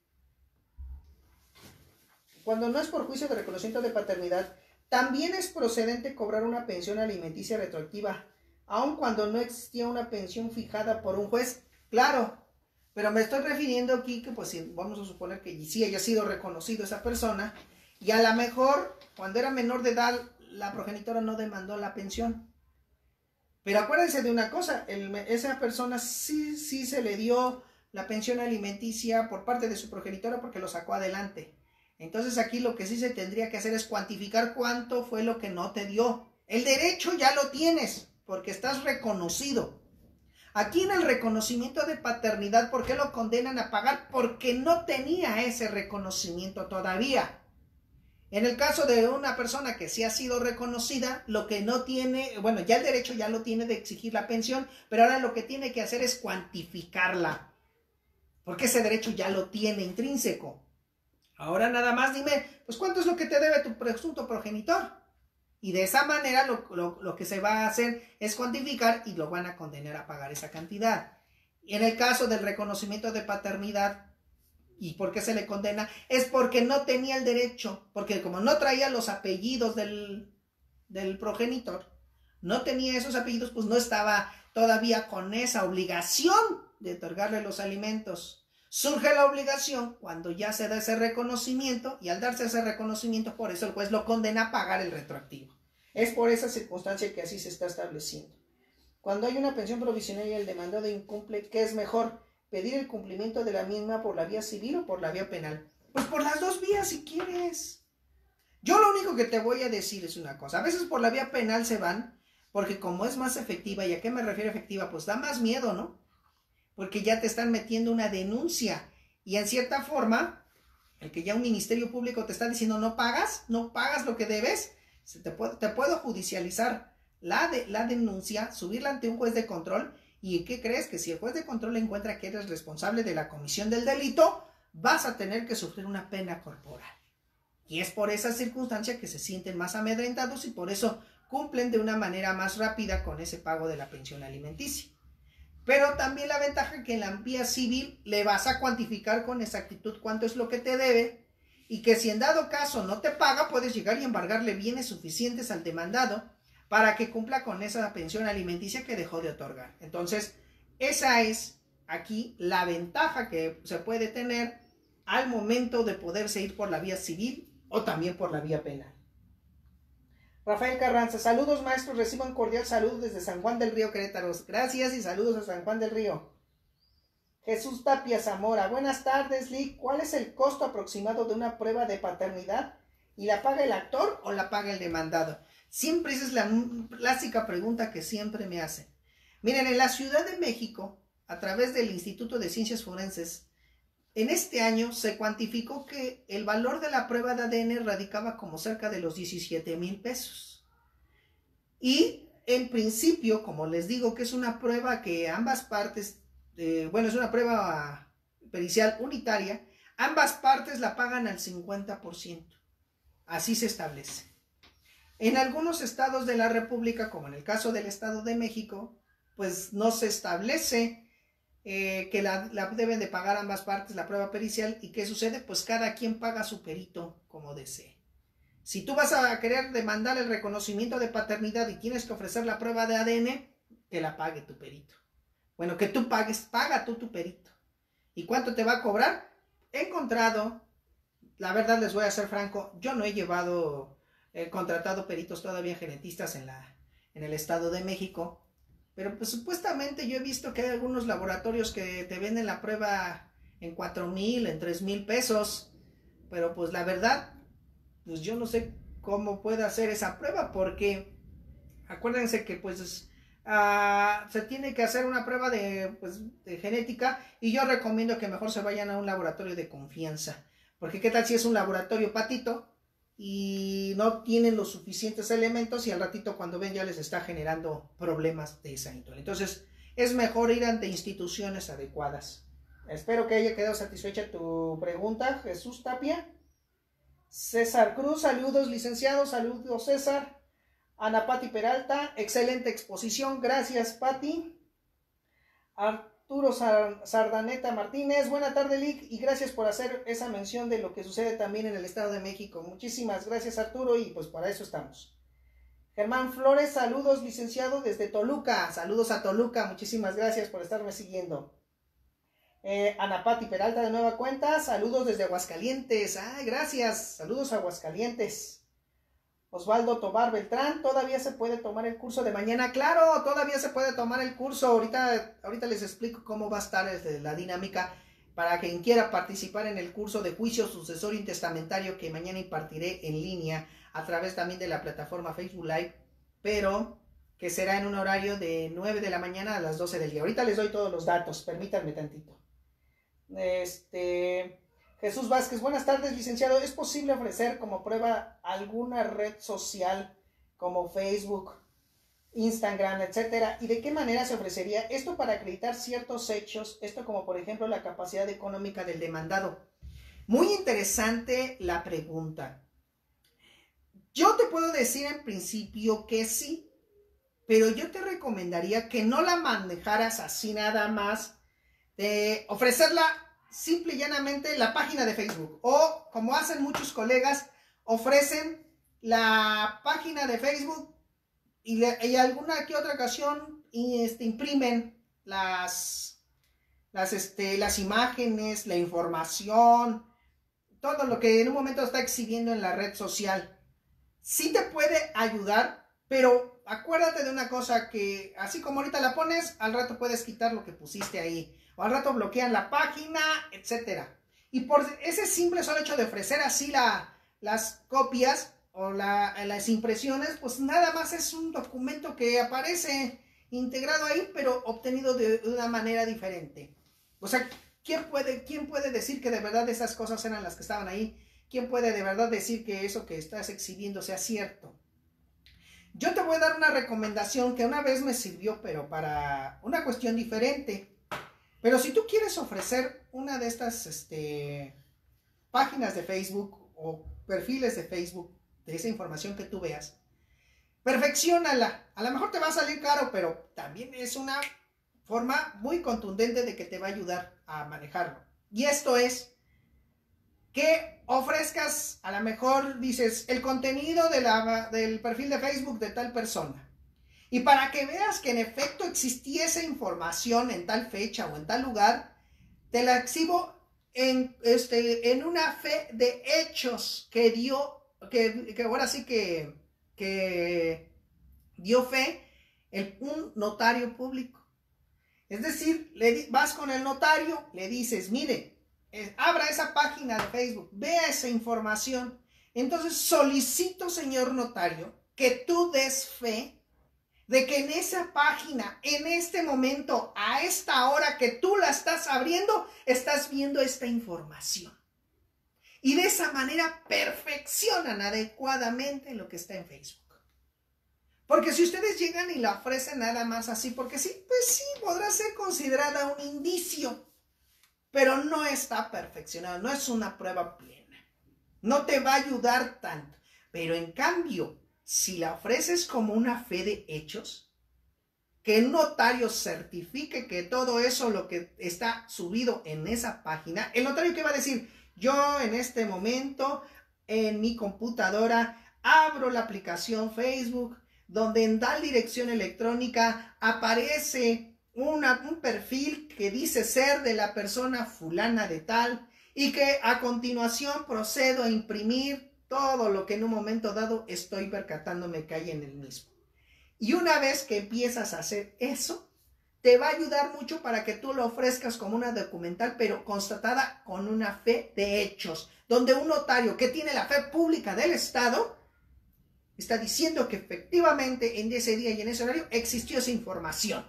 cuando no es por juicio de reconocimiento de paternidad, también es procedente cobrar una pensión alimenticia retroactiva, aun cuando no existía una pensión fijada por un juez. Claro, pero me estoy refiriendo aquí que pues si vamos a suponer que sí haya sido reconocido esa persona y a lo mejor cuando era menor de edad la progenitora no demandó la pensión. Pero acuérdense de una cosa, el, esa persona sí, sí se le dio la pensión alimenticia por parte de su progenitora porque lo sacó adelante. Entonces aquí lo que sí se tendría que hacer es cuantificar cuánto fue lo que no te dio. El derecho ya lo tienes porque estás reconocido. Aquí en el reconocimiento de paternidad, ¿por qué lo condenan a pagar? Porque no tenía ese reconocimiento todavía. En el caso de una persona que sí ha sido reconocida, lo que no tiene, bueno, ya el derecho ya lo tiene de exigir la pensión, pero ahora lo que tiene que hacer es cuantificarla. Porque ese derecho ya lo tiene intrínseco. Ahora nada más dime, pues ¿cuánto es lo que te debe tu presunto progenitor? Y de esa manera lo, lo, lo que se va a hacer es cuantificar y lo van a condenar a pagar esa cantidad. Y en el caso del reconocimiento de paternidad, ¿y por qué se le condena? Es porque no tenía el derecho, porque como no traía los apellidos del, del progenitor, no tenía esos apellidos, pues no estaba todavía con esa obligación de otorgarle los alimentos. Surge la obligación cuando ya se da ese reconocimiento y al darse ese reconocimiento, por eso el juez lo condena a pagar el retroactivo. Es por esa circunstancia que así se está estableciendo. Cuando hay una pensión provisional y el demandado incumple, ¿qué es mejor? ¿Pedir el cumplimiento de la misma por la vía civil o por la vía penal? Pues por las dos vías si quieres. Yo lo único que te voy a decir es una cosa. A veces por la vía penal se van porque como es más efectiva, ¿y a qué me refiero efectiva? Pues da más miedo, ¿no? Porque ya te están metiendo una denuncia y en cierta forma, el que ya un ministerio público te está diciendo no pagas, no pagas lo que debes, se te, puede, te puedo judicializar la, de, la denuncia, subirla ante un juez de control y ¿qué crees? Que si el juez de control encuentra que eres responsable de la comisión del delito, vas a tener que sufrir una pena corporal. Y es por esa circunstancia que se sienten más amedrentados y por eso cumplen de una manera más rápida con ese pago de la pensión alimenticia. Pero también la ventaja que en la vía civil le vas a cuantificar con exactitud cuánto es lo que te debe y que si en dado caso no te paga, puedes llegar y embargarle bienes suficientes al demandado para que cumpla con esa pensión alimenticia que dejó de otorgar. Entonces, esa es aquí la ventaja que se puede tener al momento de poderse ir por la vía civil o también por la vía penal. Rafael Carranza, saludos maestros, reciban cordial saludo desde San Juan del Río, Querétaro. Gracias y saludos a San Juan del Río. Jesús Tapia Zamora, buenas tardes, Lee. ¿Cuál es el costo aproximado de una prueba de paternidad? ¿Y la paga el actor o la paga el demandado? Siempre esa es la clásica pregunta que siempre me hacen. Miren, en la Ciudad de México, a través del Instituto de Ciencias Forenses, en este año se cuantificó que el valor de la prueba de A D N radicaba como cerca de los diecisiete mil pesos. Y en principio, como les digo, que es una prueba que ambas partes, eh, bueno, es una prueba pericial unitaria, ambas partes la pagan al cincuenta por ciento. Así se establece. En algunos estados de la República, como en el caso del Estado de México, pues no se establece Eh, que la, la deben de pagar ambas partes la prueba pericial. ¿Y qué sucede? Pues cada quien paga su perito como desee. Si tú vas a querer demandar el reconocimiento de paternidad y tienes que ofrecer la prueba de A D N, que la pague tu perito. Bueno, que tú pagues, paga tú tu perito. ¿Y cuánto te va a cobrar? He encontrado, la verdad les voy a ser franco, yo no he llevado, he contratado peritos todavía genetistas en, la, en el Estado de México. Pero pues supuestamente yo he visto que hay algunos laboratorios que te venden la prueba en cuatro mil, en tres mil pesos. Pero pues la verdad, pues yo no sé cómo puede hacer esa prueba porque acuérdense que pues uh, se tiene que hacer una prueba de, pues, de genética y yo recomiendo que mejor se vayan a un laboratorio de confianza. Porque qué tal si es un laboratorio patito y no tienen los suficientes elementos y al ratito cuando ven ya les está generando problemas de esa índole. Entonces es mejor ir ante instituciones adecuadas. Espero que haya quedado satisfecha tu pregunta, Jesús Tapia. César Cruz, saludos licenciado, saludos César. Ana Pati Peralta, excelente exposición, gracias Pati. Arturo Sardaneta Martínez, buena tarde Lic, y gracias por hacer esa mención de lo que sucede también en el Estado de México. Muchísimas gracias Arturo, y pues para eso estamos. Germán Flores, saludos licenciado desde Toluca, saludos a Toluca, muchísimas gracias por estarme siguiendo. Eh, Ana Pati Peralta de nueva cuenta, saludos desde Aguascalientes, ay gracias, saludos a Aguascalientes. Osvaldo Tobar Beltrán, ¿todavía se puede tomar el curso de mañana? Claro, todavía se puede tomar el curso. Ahorita, ahorita les explico cómo va a estar este, la dinámica para quien quiera participar en el curso de juicio sucesorio intestamentario que mañana impartiré en línea a través también de la plataforma Facebook Live, pero que será en un horario de nueve de la mañana a las doce del día. Ahorita les doy todos los datos, permítanme tantito. Este... Jesús Vázquez, buenas tardes, licenciado. ¿Es posible ofrecer como prueba alguna red social como Facebook, Instagram, etcétera? ¿Y de qué manera se ofrecería esto para acreditar ciertos hechos? Esto como por ejemplo la capacidad económica del demandado. Muy interesante la pregunta. Yo te puedo decir en principio que sí, pero yo te recomendaría que no la manejaras así nada más, de ofrecerla simple y llanamente la página de Facebook, o como hacen muchos colegas, ofrecen la página de Facebook y, le, y alguna que otra ocasión y este, imprimen las, las, este, las imágenes, la información, todo lo que en un momento está exhibiendo en la red social. Sí te puede ayudar, pero acuérdate de una cosa, que así como ahorita la pones, al rato puedes quitar lo que pusiste ahí, o al rato bloquean la página, etcétera. Y por ese simple solo hecho de ofrecer así la, las copias o la, las impresiones, pues nada más es un documento que aparece integrado ahí, pero obtenido de, de una manera diferente. O sea, ¿quién puede, ¿quién puede decir que de verdad esas cosas eran las que estaban ahí? ¿Quién puede de verdad decir que eso que estás exhibiendo sea cierto? Yo te voy a dar una recomendación que una vez me sirvió, pero para una cuestión diferente. Pero si tú quieres ofrecer una de estas este, páginas de Facebook o perfiles de Facebook, de esa información que tú veas, perfecciónala. A lo mejor te va a salir caro, pero también es una forma muy contundente de que te va a ayudar a manejarlo. Y esto es que ofrezcas, a lo mejor dices, el contenido de la, del perfil de Facebook de tal persona. Y para que veas que en efecto existía esa información en tal fecha o en tal lugar, te la exhibo en, este, en una fe de hechos que dio, que, que ahora sí que, que dio fe el, un notario público. Es decir, le, vas con el notario, le dices, mire, eh, abra esa página de Facebook, vea esa información. Entonces solicito, señor notario, que tú des fe de que en esa página, en este momento, a esta hora que tú la estás abriendo, estás viendo esta información. Y de esa manera perfeccionan adecuadamente lo que está en Facebook. Porque si ustedes llegan y la ofrecen nada más así, porque sí, pues sí, podrá ser considerada un indicio, pero no está perfeccionado, no es una prueba plena. No te va a ayudar tanto. Pero en cambio, si la ofreces como una fe de hechos, que el notario certifique que todo eso, lo que está subido en esa página, el notario ¿qué va a decir? Yo en este momento, en mi computadora, abro la aplicación Facebook, donde en tal dirección electrónica aparece una, un perfil que dice ser de la persona fulana de tal, y que a continuación procedo a imprimir todo lo que en un momento dado estoy percatándome que hay en el mismo. Y una vez que empiezas a hacer eso, te va a ayudar mucho para que tú lo ofrezcas como una documental, pero constatada con una fe de hechos, donde un notario que tiene la fe pública del Estado está diciendo que efectivamente en ese día y en ese horario existió esa información.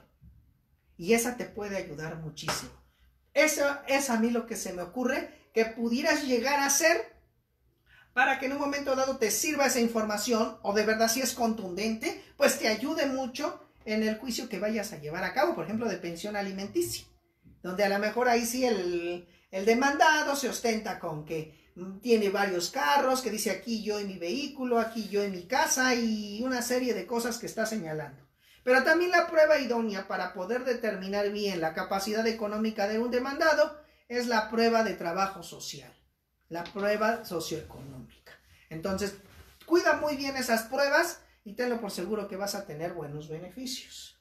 Y esa te puede ayudar muchísimo. Eso es a mí lo que se me ocurre que pudieras llegar a hacer para que en un momento dado te sirva esa información, o de verdad si es contundente, pues te ayude mucho en el juicio que vayas a llevar a cabo, por ejemplo, de pensión alimenticia, donde a lo mejor ahí sí el, el demandado se ostenta con que tiene varios carros, que dice aquí yo en mi vehículo, aquí yo en mi casa, y una serie de cosas que está señalando. Pero también la prueba idónea para poder determinar bien la capacidad económica de un demandado es la prueba de trabajo social, la prueba socioeconómica. Entonces, cuida muy bien esas pruebas y tenlo por seguro que vas a tener buenos beneficios.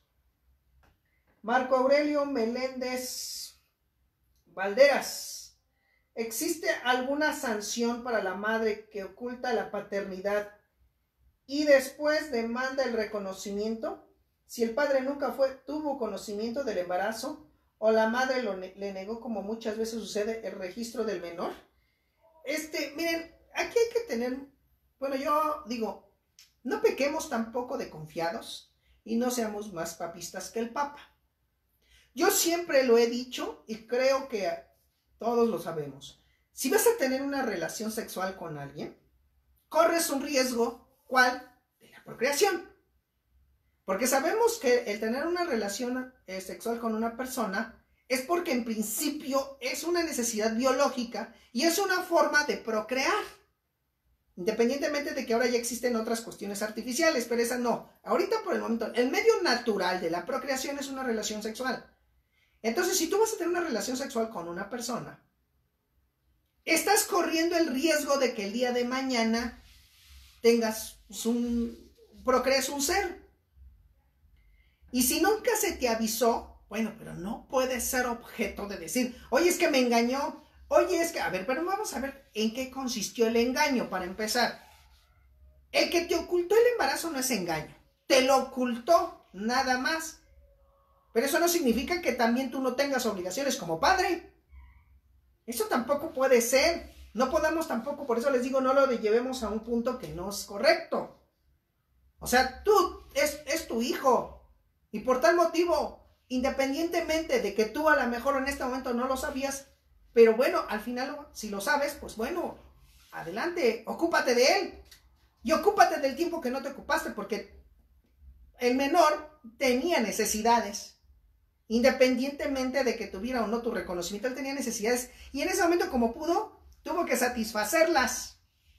Marco Aurelio Meléndez Valderas. ¿Existe alguna sanción para la madre que oculta la paternidad y después demanda el reconocimiento? Si el padre nunca fue, tuvo conocimiento del embarazo o la madre lo ne le negó, como muchas veces sucede, el registro del menor. Este, miren, aquí hay que tener, bueno, yo digo, no pequemos tampoco de confiados y no seamos más papistas que el Papa. Yo siempre lo he dicho y creo que todos lo sabemos. Si vas a tener una relación sexual con alguien, corres un riesgo, ¿cuál? De la procreación. Porque sabemos que el tener una relación eh, sexual con una persona es porque en principio es una necesidad biológica y es una forma de procrear. Independientemente de que ahora ya existen otras cuestiones artificiales, pero esa no. Ahorita por el momento, el medio natural de la procreación es una relación sexual. Entonces, si tú vas a tener una relación sexual con una persona, estás corriendo el riesgo de que el día de mañana tengas un, procrees un ser. Y si nunca se te avisó, bueno, pero no puede ser objeto de decir, oye, es que me engañó, oye, es que, a ver, pero vamos a ver en qué consistió el engaño para empezar. El que te ocultó el embarazo no es engaño, te lo ocultó, nada más. Pero eso no significa que también tú no tengas obligaciones como padre. Eso tampoco puede ser. No podamos tampoco, por eso les digo, no lo llevemos a un punto que no es correcto. O sea, tú, es, es tu hijo. Y por tal motivo, independientemente de que tú a lo mejor en este momento no lo sabías, pero bueno, al final, si lo sabes, pues bueno, adelante, ocúpate de él. Y ocúpate del tiempo que no te ocupaste, porque el menor tenía necesidades. Independientemente de que tuviera o no tu reconocimiento, él tenía necesidades. Y en ese momento, como pudo, tuvo que satisfacerlas.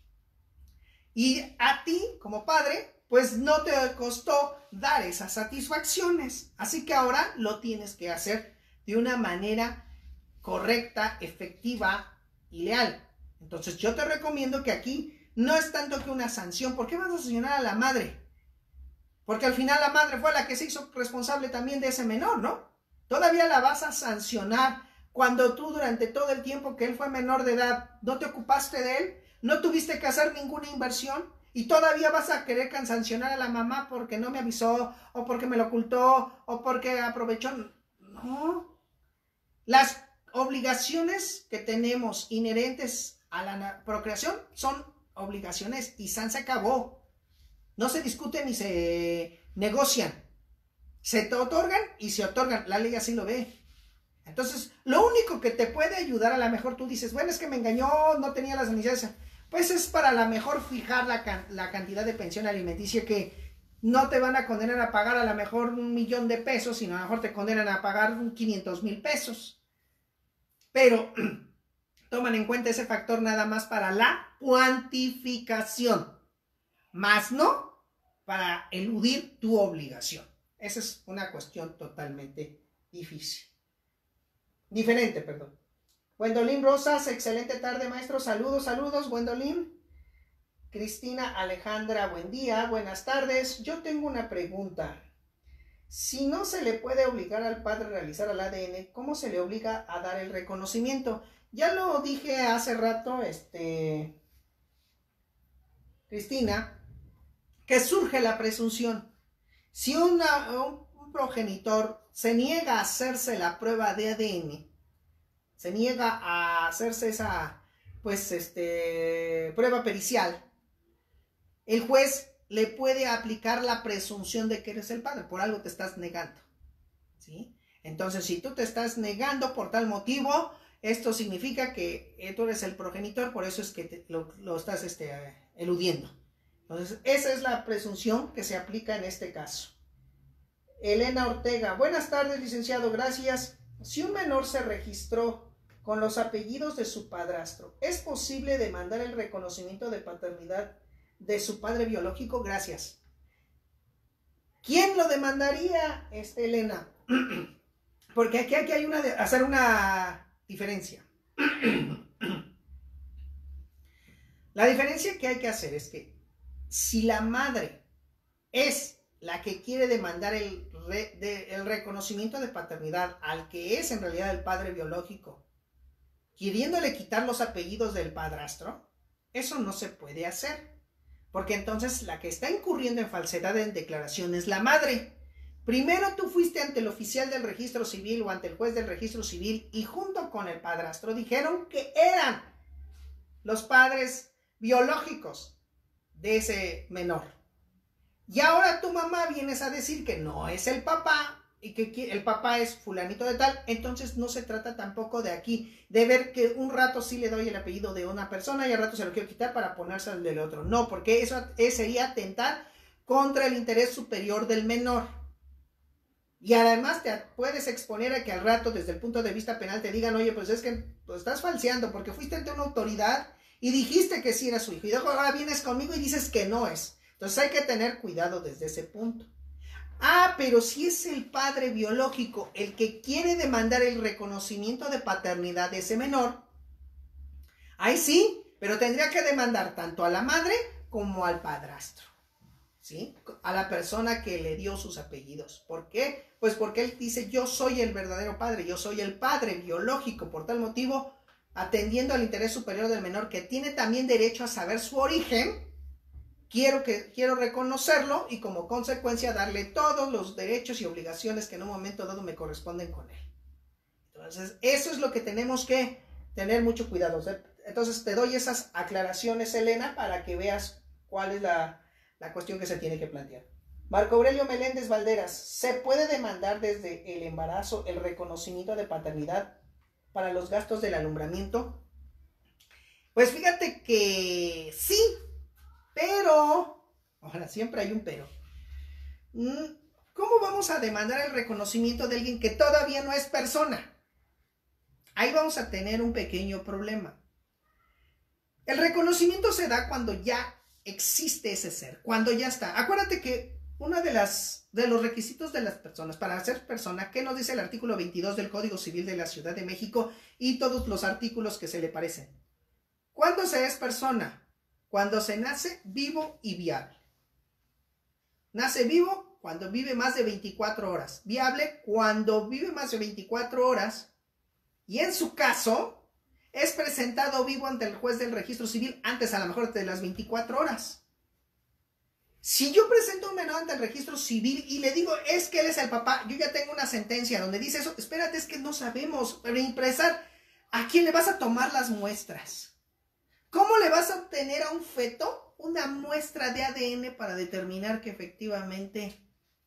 Y a ti, como padre, pues no te costó dar esas satisfacciones. Así que ahora lo tienes que hacer de una manera correcta, efectiva y leal. Entonces yo te recomiendo que aquí no es tanto que una sanción. ¿Por qué vas a sancionar a la madre? Porque al final la madre fue la que se hizo responsable también de ese menor, ¿no? Todavía la vas a sancionar cuando tú durante todo el tiempo que él fue menor de edad no te ocupaste de él, no tuviste que hacer ninguna inversión. Y todavía vas a querer sancionar a la mamá porque no me avisó, o porque me lo ocultó, o porque aprovechó. No. Las obligaciones que tenemos inherentes a la procreación son obligaciones y san se acabó. No se discuten ni se negocian. Se te otorgan y se otorgan. La ley así lo ve. Entonces, lo único que te puede ayudar, a lo mejor tú dices, bueno, es que me engañó, no tenía las necesidades. Pues es para a lo mejor fijar la, can la cantidad de pensión alimenticia, que no te van a condenar a pagar a lo mejor un millón de pesos, sino a lo mejor te condenan a pagar quinientos mil pesos. Pero toman en cuenta ese factor nada más para la cuantificación, más no para eludir tu obligación. Esa es una cuestión totalmente difícil. Diferente, perdón. Gwendolyn Rosas, excelente tarde, maestro. Saludos, saludos, Gwendolyn. Cristina Alejandra, buen día, buenas tardes. Yo tengo una pregunta. Si no se le puede obligar al padre a realizar el A D N, ¿cómo se le obliga a dar el reconocimiento? Ya lo dije hace rato, este, Cristina, que surge la presunción. Si una, un, un progenitor se niega a hacerse la prueba de A D N, se niega a hacerse esa, pues, este, prueba pericial, el juez le puede aplicar la presunción de que eres el padre. Por algo te estás negando, ¿sí? Entonces, si tú te estás negando por tal motivo, esto significa que tú eres el progenitor, por eso es que te, lo, lo estás este, eludiendo. Entonces, esa es la presunción que se aplica en este caso. Elena Ortega, buenas tardes, licenciado, gracias. Si un menor se registró con los apellidos de su padrastro, ¿es posible demandar el reconocimiento de paternidad de su padre biológico? Gracias. ¿Quién lo demandaría, este, Elena? Porque aquí, aquí hay una, hacer una diferencia. La diferencia que hay que hacer es que si la madre es la que quiere demandar el, re, de, el reconocimiento de paternidad al que es en realidad el padre biológico, queriéndole quitar los apellidos del padrastro, eso no se puede hacer. Porque entonces la que está incurriendo en falsedad en declaración es la madre. Primero tú fuiste ante el oficial del registro civil o ante el juez del registro civil y junto con el padrastro dijeron que eran los padres biológicos de ese menor. Y ahora tu mamá vienes a decir que no es el papá y que el papá es fulanito de tal. Entonces no se trata tampoco de aquí, de ver que un rato sí le doy el apellido de una persona y al rato se lo quiero quitar para ponerse al del otro. No, porque eso sería atentar contra el interés superior del menor. Y además te puedes exponer a que al rato desde el punto de vista penal te digan, oye, pues es que pues estás falseando porque fuiste ante una autoridad y dijiste que sí era su hijo y ahora vienes conmigo y dices que no es. Entonces hay que tener cuidado desde ese punto. Ah, pero si es el padre biológico el que quiere demandar el reconocimiento de paternidad de ese menor, ahí sí, pero tendría que demandar tanto a la madre como al padrastro, ¿sí? A la persona que le dio sus apellidos. ¿Por qué? Pues porque él dice, yo soy el verdadero padre, yo soy el padre biológico, por tal motivo, atendiendo al interés superior del menor, que tiene también derecho a saber su origen, Quiero, que, quiero reconocerlo y como consecuencia darle todos los derechos y obligaciones que en un momento dado me corresponden con él. Entonces, eso es lo que tenemos que tener mucho cuidado. Entonces, te doy esas aclaraciones, Elena, para que veas cuál es la, la cuestión que se tiene que plantear. Marco Aurelio Meléndez Valderas, ¿se puede demandar desde el embarazo el reconocimiento de paternidad para los gastos del alumbramiento? Pues fíjate que sí. Pero, ahora siempre hay un pero. ¿Cómo vamos a demandar el reconocimiento de alguien que todavía no es persona? Ahí vamos a tener un pequeño problema. El reconocimiento se da cuando ya existe ese ser, cuando ya está. Acuérdate que uno de, las, de los requisitos de las personas para ser persona, ¿qué nos dice el artículo veintidós del Código Civil de la Ciudad de México y todos los artículos que se le parecen? ¿Cuándo se es persona? Cuando se nace vivo y viable. Nace vivo cuando vive más de veinticuatro horas. Viable cuando vive más de veinticuatro horas. Y en su caso, es presentado vivo ante el juez del registro civil antes a lo mejor de las veinticuatro horas. Si yo presento un menor ante el registro civil y le digo, es que él es el papá, yo ya tengo una sentencia donde dice eso, espérate, es que no sabemos, pero impresar, ¿a quién le vas a tomar las muestras? ¿Cómo le vas a obtener a un feto una muestra de A D N para determinar que efectivamente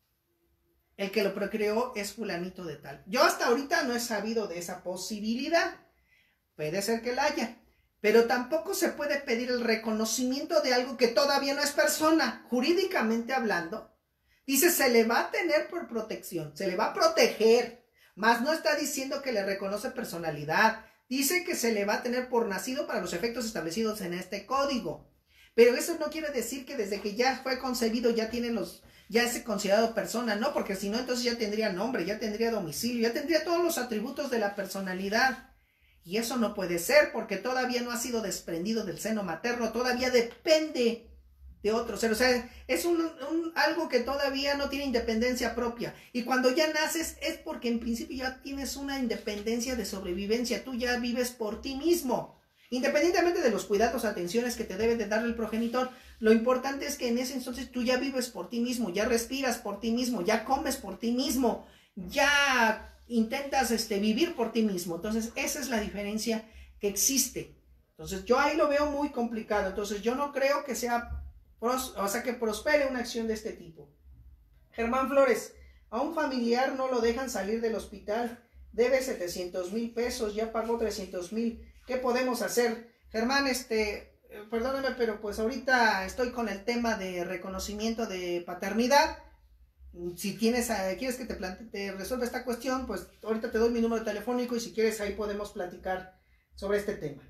el que lo procreó es fulanito de tal? Yo hasta ahorita no he sabido de esa posibilidad. Puede ser que la haya. Pero tampoco se puede pedir el reconocimiento de algo que todavía no es persona. Jurídicamente hablando, dice, se le va a tener por protección, se le va a proteger, mas no está diciendo que le reconoce personalidad. Dice que se le va a tener por nacido para los efectos establecidos en este código. Pero eso no quiere decir que desde que ya fue concebido ya tiene los, ya es considerado persona, no, porque si no entonces ya tendría nombre, ya tendría domicilio, ya tendría todos los atributos de la personalidad. Y eso no puede ser porque todavía no ha sido desprendido del seno materno, todavía depende de otro ser. O sea, es un, un, algo que todavía no tiene independencia propia. Y cuando ya naces es porque en principio ya tienes una independencia de sobrevivencia. Tú ya vives por ti mismo. Independientemente de los cuidados, atenciones que te debe de dar el progenitor, lo importante es que en ese entonces tú ya vives por ti mismo, ya respiras por ti mismo, ya comes por ti mismo, ya intentas este, vivir por ti mismo. Entonces esa es la diferencia que existe. Entonces yo ahí lo veo muy complicado. Entonces yo no creo que sea... o sea, que prospere una acción de este tipo. Germán Flores, a un familiar no lo dejan salir del hospital debe setecientos mil pesos, ya pagó trescientos mil. ¿Qué podemos hacer? Germán, este, perdóname, pero pues ahorita estoy con el tema de reconocimiento de paternidad. Si tienes, quieres que te, plante, te resuelva esta cuestión, pues ahorita te doy mi número telefónico y si quieres ahí podemos platicar sobre este tema.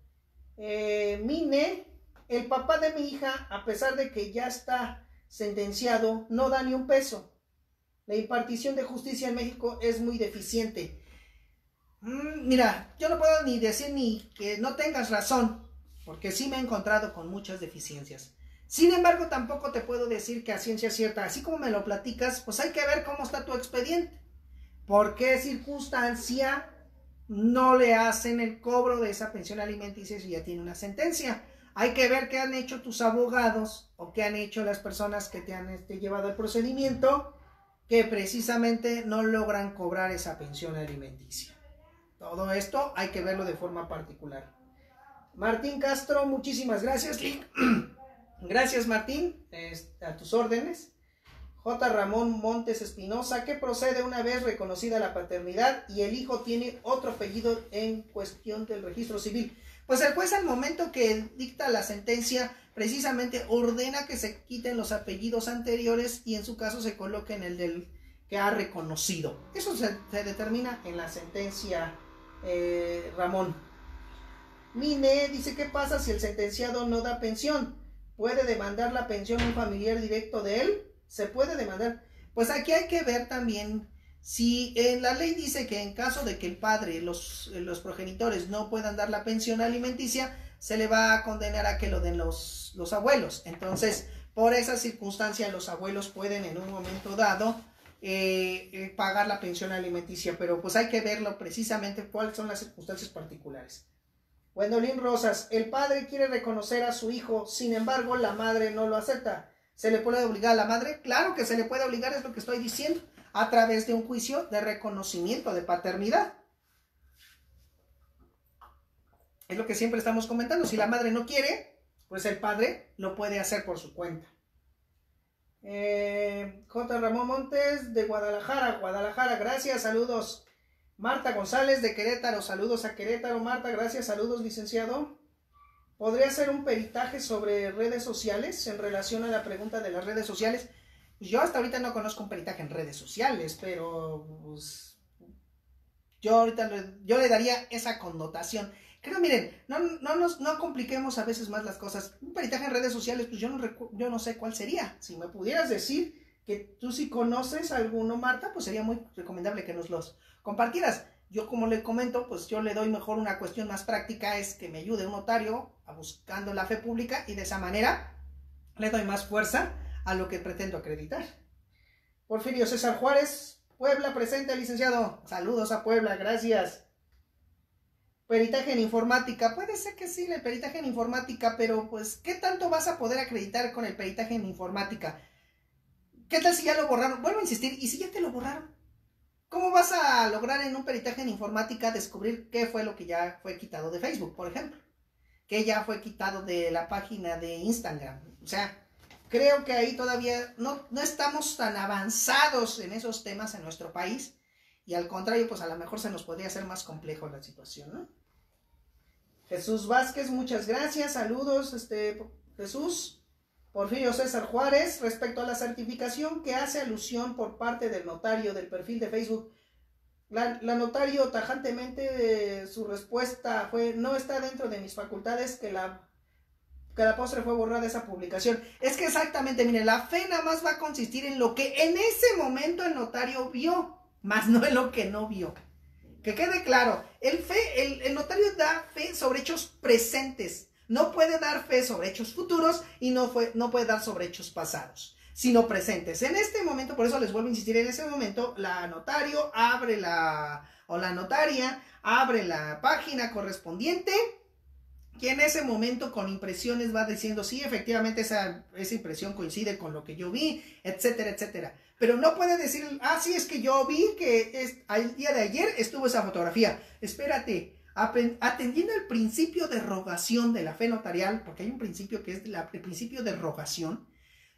Eh, Mine, el papá de mi hija, a pesar de que ya está sentenciado, no da ni un peso. La impartición de justicia en México es muy deficiente. Mm, mira, yo no puedo ni decir ni que no tengas razón, porque sí me he encontrado con muchas deficiencias. Sin embargo, tampoco te puedo decir que a ciencia cierta, así como me lo platicas, pues hay que ver cómo está tu expediente. ¿Por qué circunstancia no le hacen el cobro de esa pensión alimenticia si ya tiene una sentencia? Hay que ver qué han hecho tus abogados o qué han hecho las personas que te han este, llevado el procedimiento, que precisamente no logran cobrar esa pensión alimenticia. Todo esto hay que verlo de forma particular. Martín Castro, muchísimas gracias. Gracias, Martín, a tus órdenes. J. Ramón Montes Espinosa, ¿qué procede una vez reconocida la paternidad y el hijo tiene otro apellido en cuestión del registro civil? Pues el juez al momento que dicta la sentencia precisamente ordena que se quiten los apellidos anteriores y en su caso se coloquen el del que ha reconocido. Eso se, se determina en la sentencia, eh, Ramón. Mine dice, ¿qué pasa si el sentenciado no da pensión? ¿Puede demandar la pensión un familiar directo de él? ¿Se puede demandar? Pues aquí hay que ver también si en la ley dice que en caso de que el padre, los, los progenitores no puedan dar la pensión alimenticia, se le va a condenar a que lo den los, los abuelos. Entonces, por esa circunstancia, los abuelos pueden en un momento dado eh, eh, pagar la pensión alimenticia, pero pues hay que verlo precisamente cuáles son las circunstancias particulares. Gwendolyn Rosas, el padre quiere reconocer a su hijo, sin embargo la madre no lo acepta. ¿Se le puede obligar a la madre? Claro que se le puede obligar, es lo que estoy diciendo, a través de un juicio de reconocimiento de paternidad. Es lo que siempre estamos comentando, si la madre no quiere, pues el padre lo puede hacer por su cuenta. Eh, J. Ramón Montes de Guadalajara, Guadalajara, gracias, saludos. Marta González de Querétaro, saludos a Querétaro, Marta, gracias, saludos, licenciado. ¿Podría hacer un peritaje sobre redes sociales en relación a la pregunta de las redes sociales? Yo hasta ahorita no conozco un peritaje en redes sociales, pero pues, yo ahorita le, yo le daría esa connotación. Creo, miren, no, no, nos, no compliquemos a veces más las cosas. Un peritaje en redes sociales, pues yo no, yo no sé cuál sería. Si me pudieras decir que tú sí conoces alguno, Marta, pues sería muy recomendable que nos los compartieras. Yo, como le comento, pues yo le doy mejor una cuestión más práctica, es que me ayude un notario a buscando la fe pública y de esa manera le doy más fuerza a lo que pretendo acreditar. Porfirio César Juárez, Puebla, presente, licenciado. Saludos a Puebla, gracias. Peritaje en informática, puede ser que sí, el peritaje en informática, pero pues, ¿qué tanto vas a poder acreditar con el peritaje en informática? ¿Qué tal si ya lo borraron? Vuelvo a insistir, ¿y si ya te lo borraron? ¿Cómo vas a lograr en un peritaje en informática descubrir qué fue lo que ya fue quitado de Facebook, por ejemplo? Que ya fue quitado de la página de Instagram. O sea, creo que ahí todavía no, no estamos tan avanzados en esos temas en nuestro país. Y al contrario, pues a lo mejor se nos podría hacer más complejo la situación, ¿no? Jesús Vázquez, muchas gracias. Saludos, este, Jesús. Porfirio César Juárez, respecto a la certificación que hace alusión por parte del notario del perfil de Facebook, la, la notario tajantemente, su respuesta fue, no está dentro de mis facultades que la, que la postre fue borrada esa publicación. Es que exactamente, mire, la fe nada más va a consistir en lo que en ese momento el notario vio, más no en lo que no vio. Que quede claro, el, fe, el, el notario da fe sobre hechos presentes. No puede dar fe sobre hechos futuros y no, fue, no puede dar sobre hechos pasados, sino presentes. En este momento, por eso les vuelvo a insistir, en ese momento la notario abre la, o la notaria abre la página correspondiente y en ese momento con impresiones va diciendo, sí, efectivamente esa, esa impresión coincide con lo que yo vi, etcétera, etcétera. Pero no puede decir, ah, sí, es que yo vi que es, el día de ayer estuvo esa fotografía. Espérate. Atendiendo el principio de rogación de la fe notarial, porque hay un principio que es la, el principio de rogación,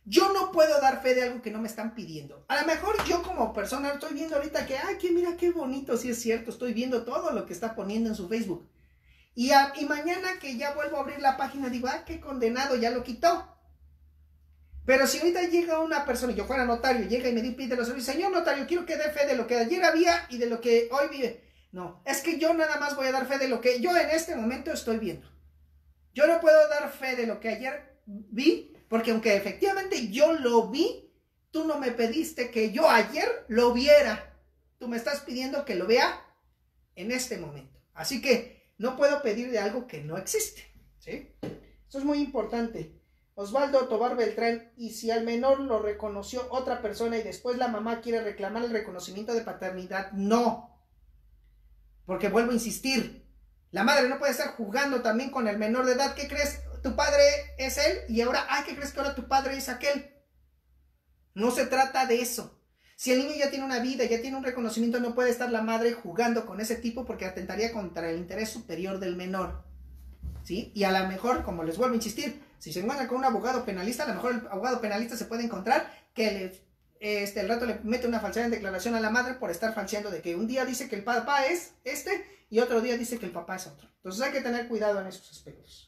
Yo no puedo dar fe de algo que no me están pidiendo. A lo mejor yo como persona estoy viendo ahorita que, ay, que mira qué bonito, sí es cierto, estoy viendo todo lo que está poniendo en su Facebook. Y, a, y mañana que ya vuelvo a abrir la página, digo, ah, qué condenado, ya lo quitó. Pero si ahorita llega una persona, y yo fuera notario, llega y me pide los servicios, señor notario, quiero que dé fe de lo que ayer había y de lo que hoy vive. No, es que yo nada más voy a dar fe de lo que yo en este momento estoy viendo. Yo no puedo dar fe de lo que ayer vi, porque aunque efectivamente yo lo vi, tú no me pediste que yo ayer lo viera. Tú me estás pidiendo que lo vea en este momento. Así que no puedo pedir de algo que no existe, ¿sí? Eso es muy importante. Osvaldo Tobar Beltrán, y si al menor lo reconoció otra persona y después la mamá quiere reclamar el reconocimiento de paternidad, no. Porque vuelvo a insistir, la madre no puede estar jugando también con el menor de edad. ¿Qué crees? Tu padre es él y ahora, ay, ¿qué crees que ahora tu padre es aquel? No se trata de eso. Si el niño ya tiene una vida, ya tiene un reconocimiento, no puede estar la madre jugando con ese tipo porque atentaría contra el interés superior del menor, ¿sí? Y a lo mejor, como les vuelvo a insistir, si se encuentra con un abogado penalista, a lo mejor el abogado penalista se puede encontrar que le, este, el rato le mete una falsedad en declaración a la madre por estar falseando de que un día dice que el papá es este y otro día dice que el papá es otro. Entonces hay que tener cuidado en esos aspectos.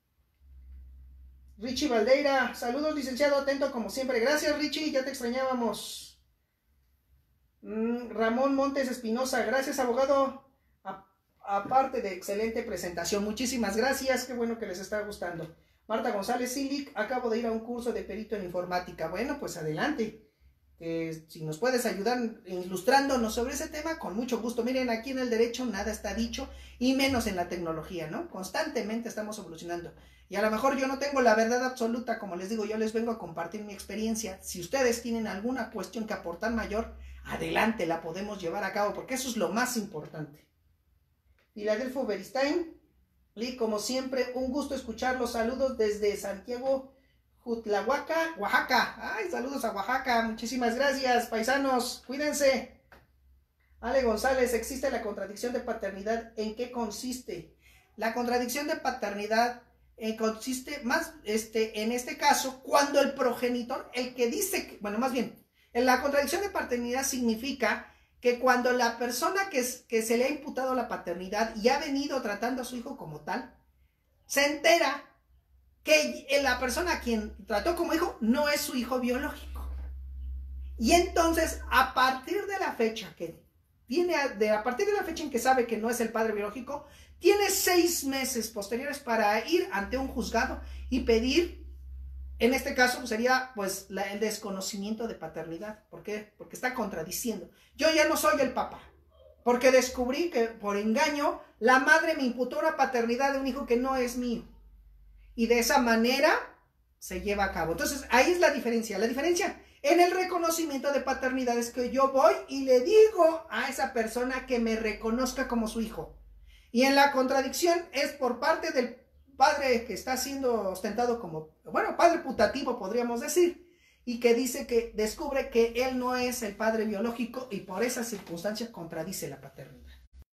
Richie Valdeira, saludos licenciado, atento como siempre. Gracias Richie, ya te extrañábamos. Mm, Ramón Montes Espinosa, gracias abogado. A, aparte de excelente presentación, muchísimas gracias, qué bueno que les está gustando. Marta González Silic, acabo de ir a un curso de perito en informática. Bueno, pues adelante. Eh, si nos puedes ayudar ilustrándonos sobre ese tema, con mucho gusto. Miren, aquí en el derecho nada está dicho, y menos en la tecnología, ¿no? Constantemente estamos evolucionando. Y a lo mejor yo no tengo la verdad absoluta, como les digo, yo les vengo a compartir mi experiencia. Si ustedes tienen alguna cuestión que aportar mayor, adelante, la podemos llevar a cabo, porque eso es lo más importante. Filadelfo Beristain, Lee, como siempre, un gusto escucharlos. Saludos desde Santiago Jutlahuaca, Oaxaca. Ay, saludos a Oaxaca. Muchísimas gracias, paisanos. Cuídense. Ale González, ¿existe la contradicción de paternidad? ¿En qué consiste? La contradicción de paternidad eh, consiste más, este, en este caso, cuando el progenitor, el que dice, que, bueno, más bien, en la contradicción de paternidad significa que cuando la persona que, es, que se le ha imputado la paternidad y ha venido tratando a su hijo como tal, se entera que la persona a quien trató como hijo no es su hijo biológico. Y entonces, a partir de la fecha que tiene, de, a partir de la fecha en que sabe que no es el padre biológico, tiene seis meses posteriores para ir ante un juzgado y pedir, en este caso sería pues la, el desconocimiento de paternidad. ¿Por qué? Porque está contradiciendo. Yo ya no soy el papá, porque descubrí que por engaño la madre me imputó una paternidad de un hijo que no es mío. Y de esa manera se lleva a cabo. Entonces, ahí es la diferencia. La diferencia en el reconocimiento de paternidad es que yo voy y le digo a esa persona que me reconozca como su hijo. Y en la contradicción es por parte del padre que está siendo ostentado como, bueno, padre putativo podríamos decir, y que dice que descubre que él no es el padre biológico y por esa circunstancia contradice la paternidad.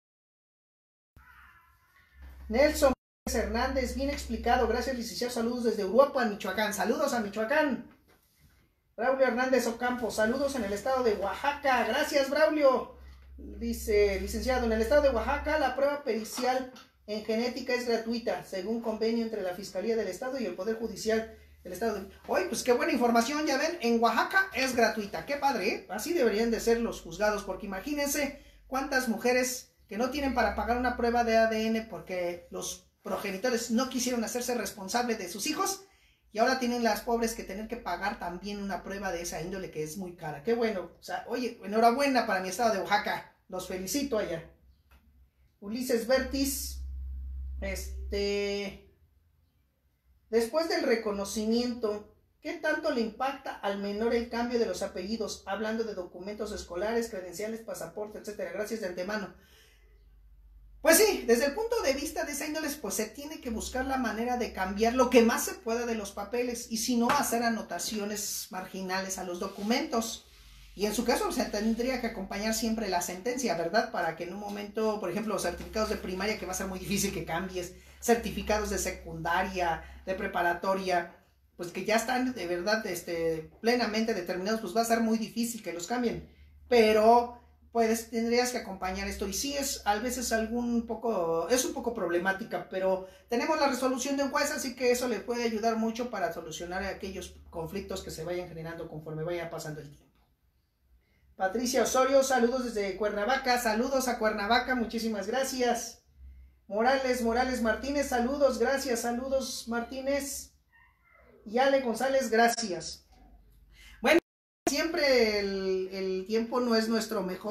Nelson Hernández, bien explicado, gracias licenciado, saludos desde Uruapan, Michoacán, saludos a Michoacán. Braulio Hernández Ocampo, saludos en el estado de Oaxaca, gracias Braulio. Dice, licenciado, en el estado de Oaxaca la prueba pericial en genética es gratuita, según convenio entre la Fiscalía del Estado y el Poder Judicial del Estado. De... Oye, pues qué buena información, ya ven, en Oaxaca es gratuita, qué padre, ¿eh? Así deberían de ser los juzgados, porque imagínense cuántas mujeres que no tienen para pagar una prueba de A D N porque los progenitores no quisieron hacerse responsables de sus hijos y ahora tienen las pobres que tener que pagar también una prueba de esa índole que es muy cara. Qué bueno, o sea, oye, enhorabuena para mi estado de Oaxaca, los felicito allá. Ulises Vertis, este, después del reconocimiento, ¿qué tanto le impacta al menor el cambio de los apellidos? Hablando de documentos escolares, credenciales, pasaporte, etcétera. Gracias de antemano. Pues sí, desde el punto de vista de esa índole, pues se tiene que buscar la manera de cambiar lo que más se pueda de los papeles y si no hacer anotaciones marginales a los documentos. Y en su caso se tendría que acompañar siempre la sentencia, ¿verdad? Para que en un momento, por ejemplo, los certificados de primaria, que va a ser muy difícil que cambies, certificados de secundaria, de preparatoria, pues que ya están de verdad este, plenamente determinados, pues va a ser muy difícil que los cambien, pero pues tendrías que acompañar esto, y sí es a veces algún poco, es un poco problemática, pero tenemos la resolución de un juez, así que eso le puede ayudar mucho para solucionar aquellos conflictos que se vayan generando conforme vaya pasando el tiempo. Patricia Osorio, saludos desde Cuernavaca, saludos a Cuernavaca, muchísimas gracias. Morales, Morales Martínez, saludos, gracias, saludos Martínez. Y Ale González, gracias. Bueno, siempre el, el tiempo no es nuestro mejor.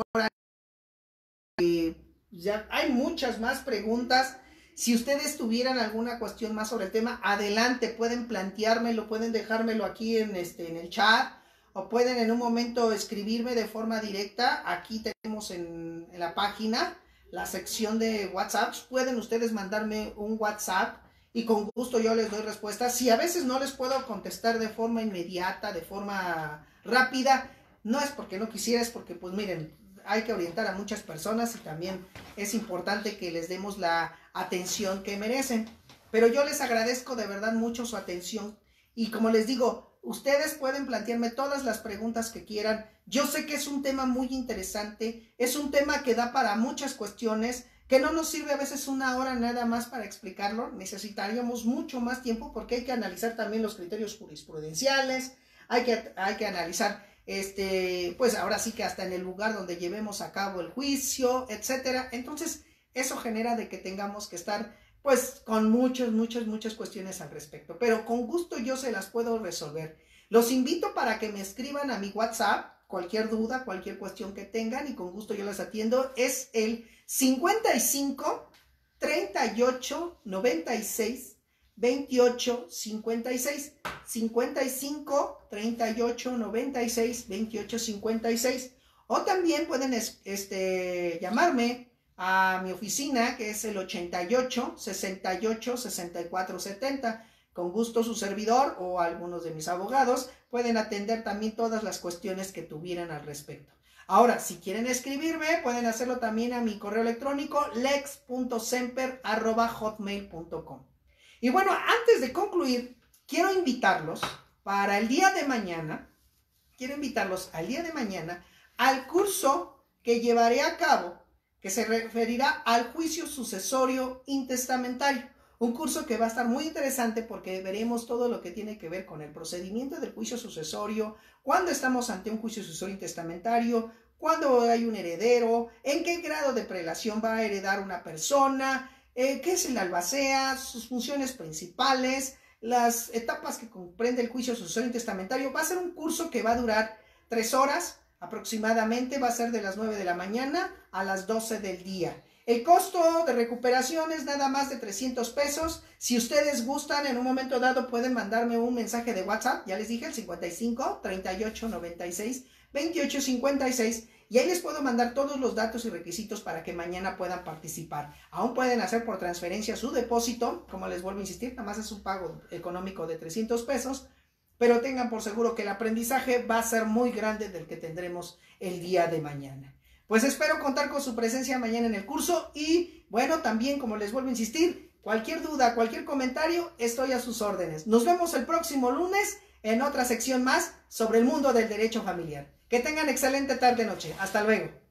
Eh, ya hay muchas más preguntas. Si ustedes tuvieran alguna cuestión más sobre el tema, adelante, pueden planteármelo, pueden dejármelo aquí en, este, en el chat, o pueden en un momento escribirme de forma directa. Aquí tenemos en, en la página la sección de WhatsApp. Pueden ustedes mandarme un WhatsApp y con gusto yo les doy respuesta. Si a veces no les puedo contestar de forma inmediata, de forma rápida, no es porque no quisiera, es porque pues miren, hay que orientar a muchas personas y también es importante que les demos la atención que merecen. Pero yo les agradezco de verdad mucho su atención y como les digo, ustedes pueden plantearme todas las preguntas que quieran. Yo sé que es un tema muy interesante, es un tema que da para muchas cuestiones, que no nos sirve a veces una hora nada más para explicarlo, necesitaríamos mucho más tiempo porque hay que analizar también los criterios jurisprudenciales, hay que, hay que analizar, este, pues ahora sí que hasta en el lugar donde llevemos a cabo el juicio, etcétera. Entonces, eso genera de que tengamos que estar, pues, con muchas, muchas, muchas cuestiones al respecto, pero con gusto yo se las puedo resolver. Los invito para que me escriban a mi WhatsApp, cualquier duda, cualquier cuestión que tengan y con gusto yo las atiendo. Es el cincuenta y cinco, treinta y ocho, noventa y seis, veintiocho, cincuenta y seis, cincuenta y cinco, treinta y ocho, noventa y seis, veintiocho, cincuenta y seis, o también pueden este, llamarme a mi oficina que es el ochenta y ocho, sesenta y ocho, sesenta y cuatro, setenta. Con gusto su servidor o algunos de mis abogados pueden atender también todas las cuestiones que tuvieran al respecto. Ahora, si quieren escribirme, pueden hacerlo también a mi correo electrónico lex punto semper arroba hotmail punto com. Y bueno, antes de concluir, quiero invitarlos para el día de mañana, quiero invitarlos al día de mañana al curso que llevaré a cabo, que se referirá al juicio sucesorio intestamentario. Un curso que va a estar muy interesante porque veremos todo lo que tiene que ver con el procedimiento del juicio sucesorio, cuando estamos ante un juicio sucesorio intestamentario, cuando hay un heredero, en qué grado de prelación va a heredar una persona, eh, qué es el albacea, sus funciones principales, las etapas que comprende el juicio sucesorio intestamentario. Va a ser un curso que va a durar tres horas aproximadamente, va a ser de las nueve de la mañana a las doce del día. El costo de recuperación es nada más de trescientos pesos. Si ustedes gustan, en un momento dado pueden mandarme un mensaje de WhatsApp. Ya les dije, el cincuenta y cinco, treinta y ocho, noventa y seis, veintiocho, cincuenta y seis. Y ahí les puedo mandar todos los datos y requisitos para que mañana puedan participar. Aún pueden hacer por transferencia su depósito. Como les vuelvo a insistir, nada más es un pago económico de trescientos pesos. Pero tengan por seguro que el aprendizaje va a ser muy grande del que tendremos el día de mañana. Pues espero contar con su presencia mañana en el curso y bueno, también como les vuelvo a insistir, cualquier duda, cualquier comentario, estoy a sus órdenes. Nos vemos el próximo lunes en otra sección más sobre el mundo del derecho familiar. Que tengan excelente tarde-noche. Hasta luego.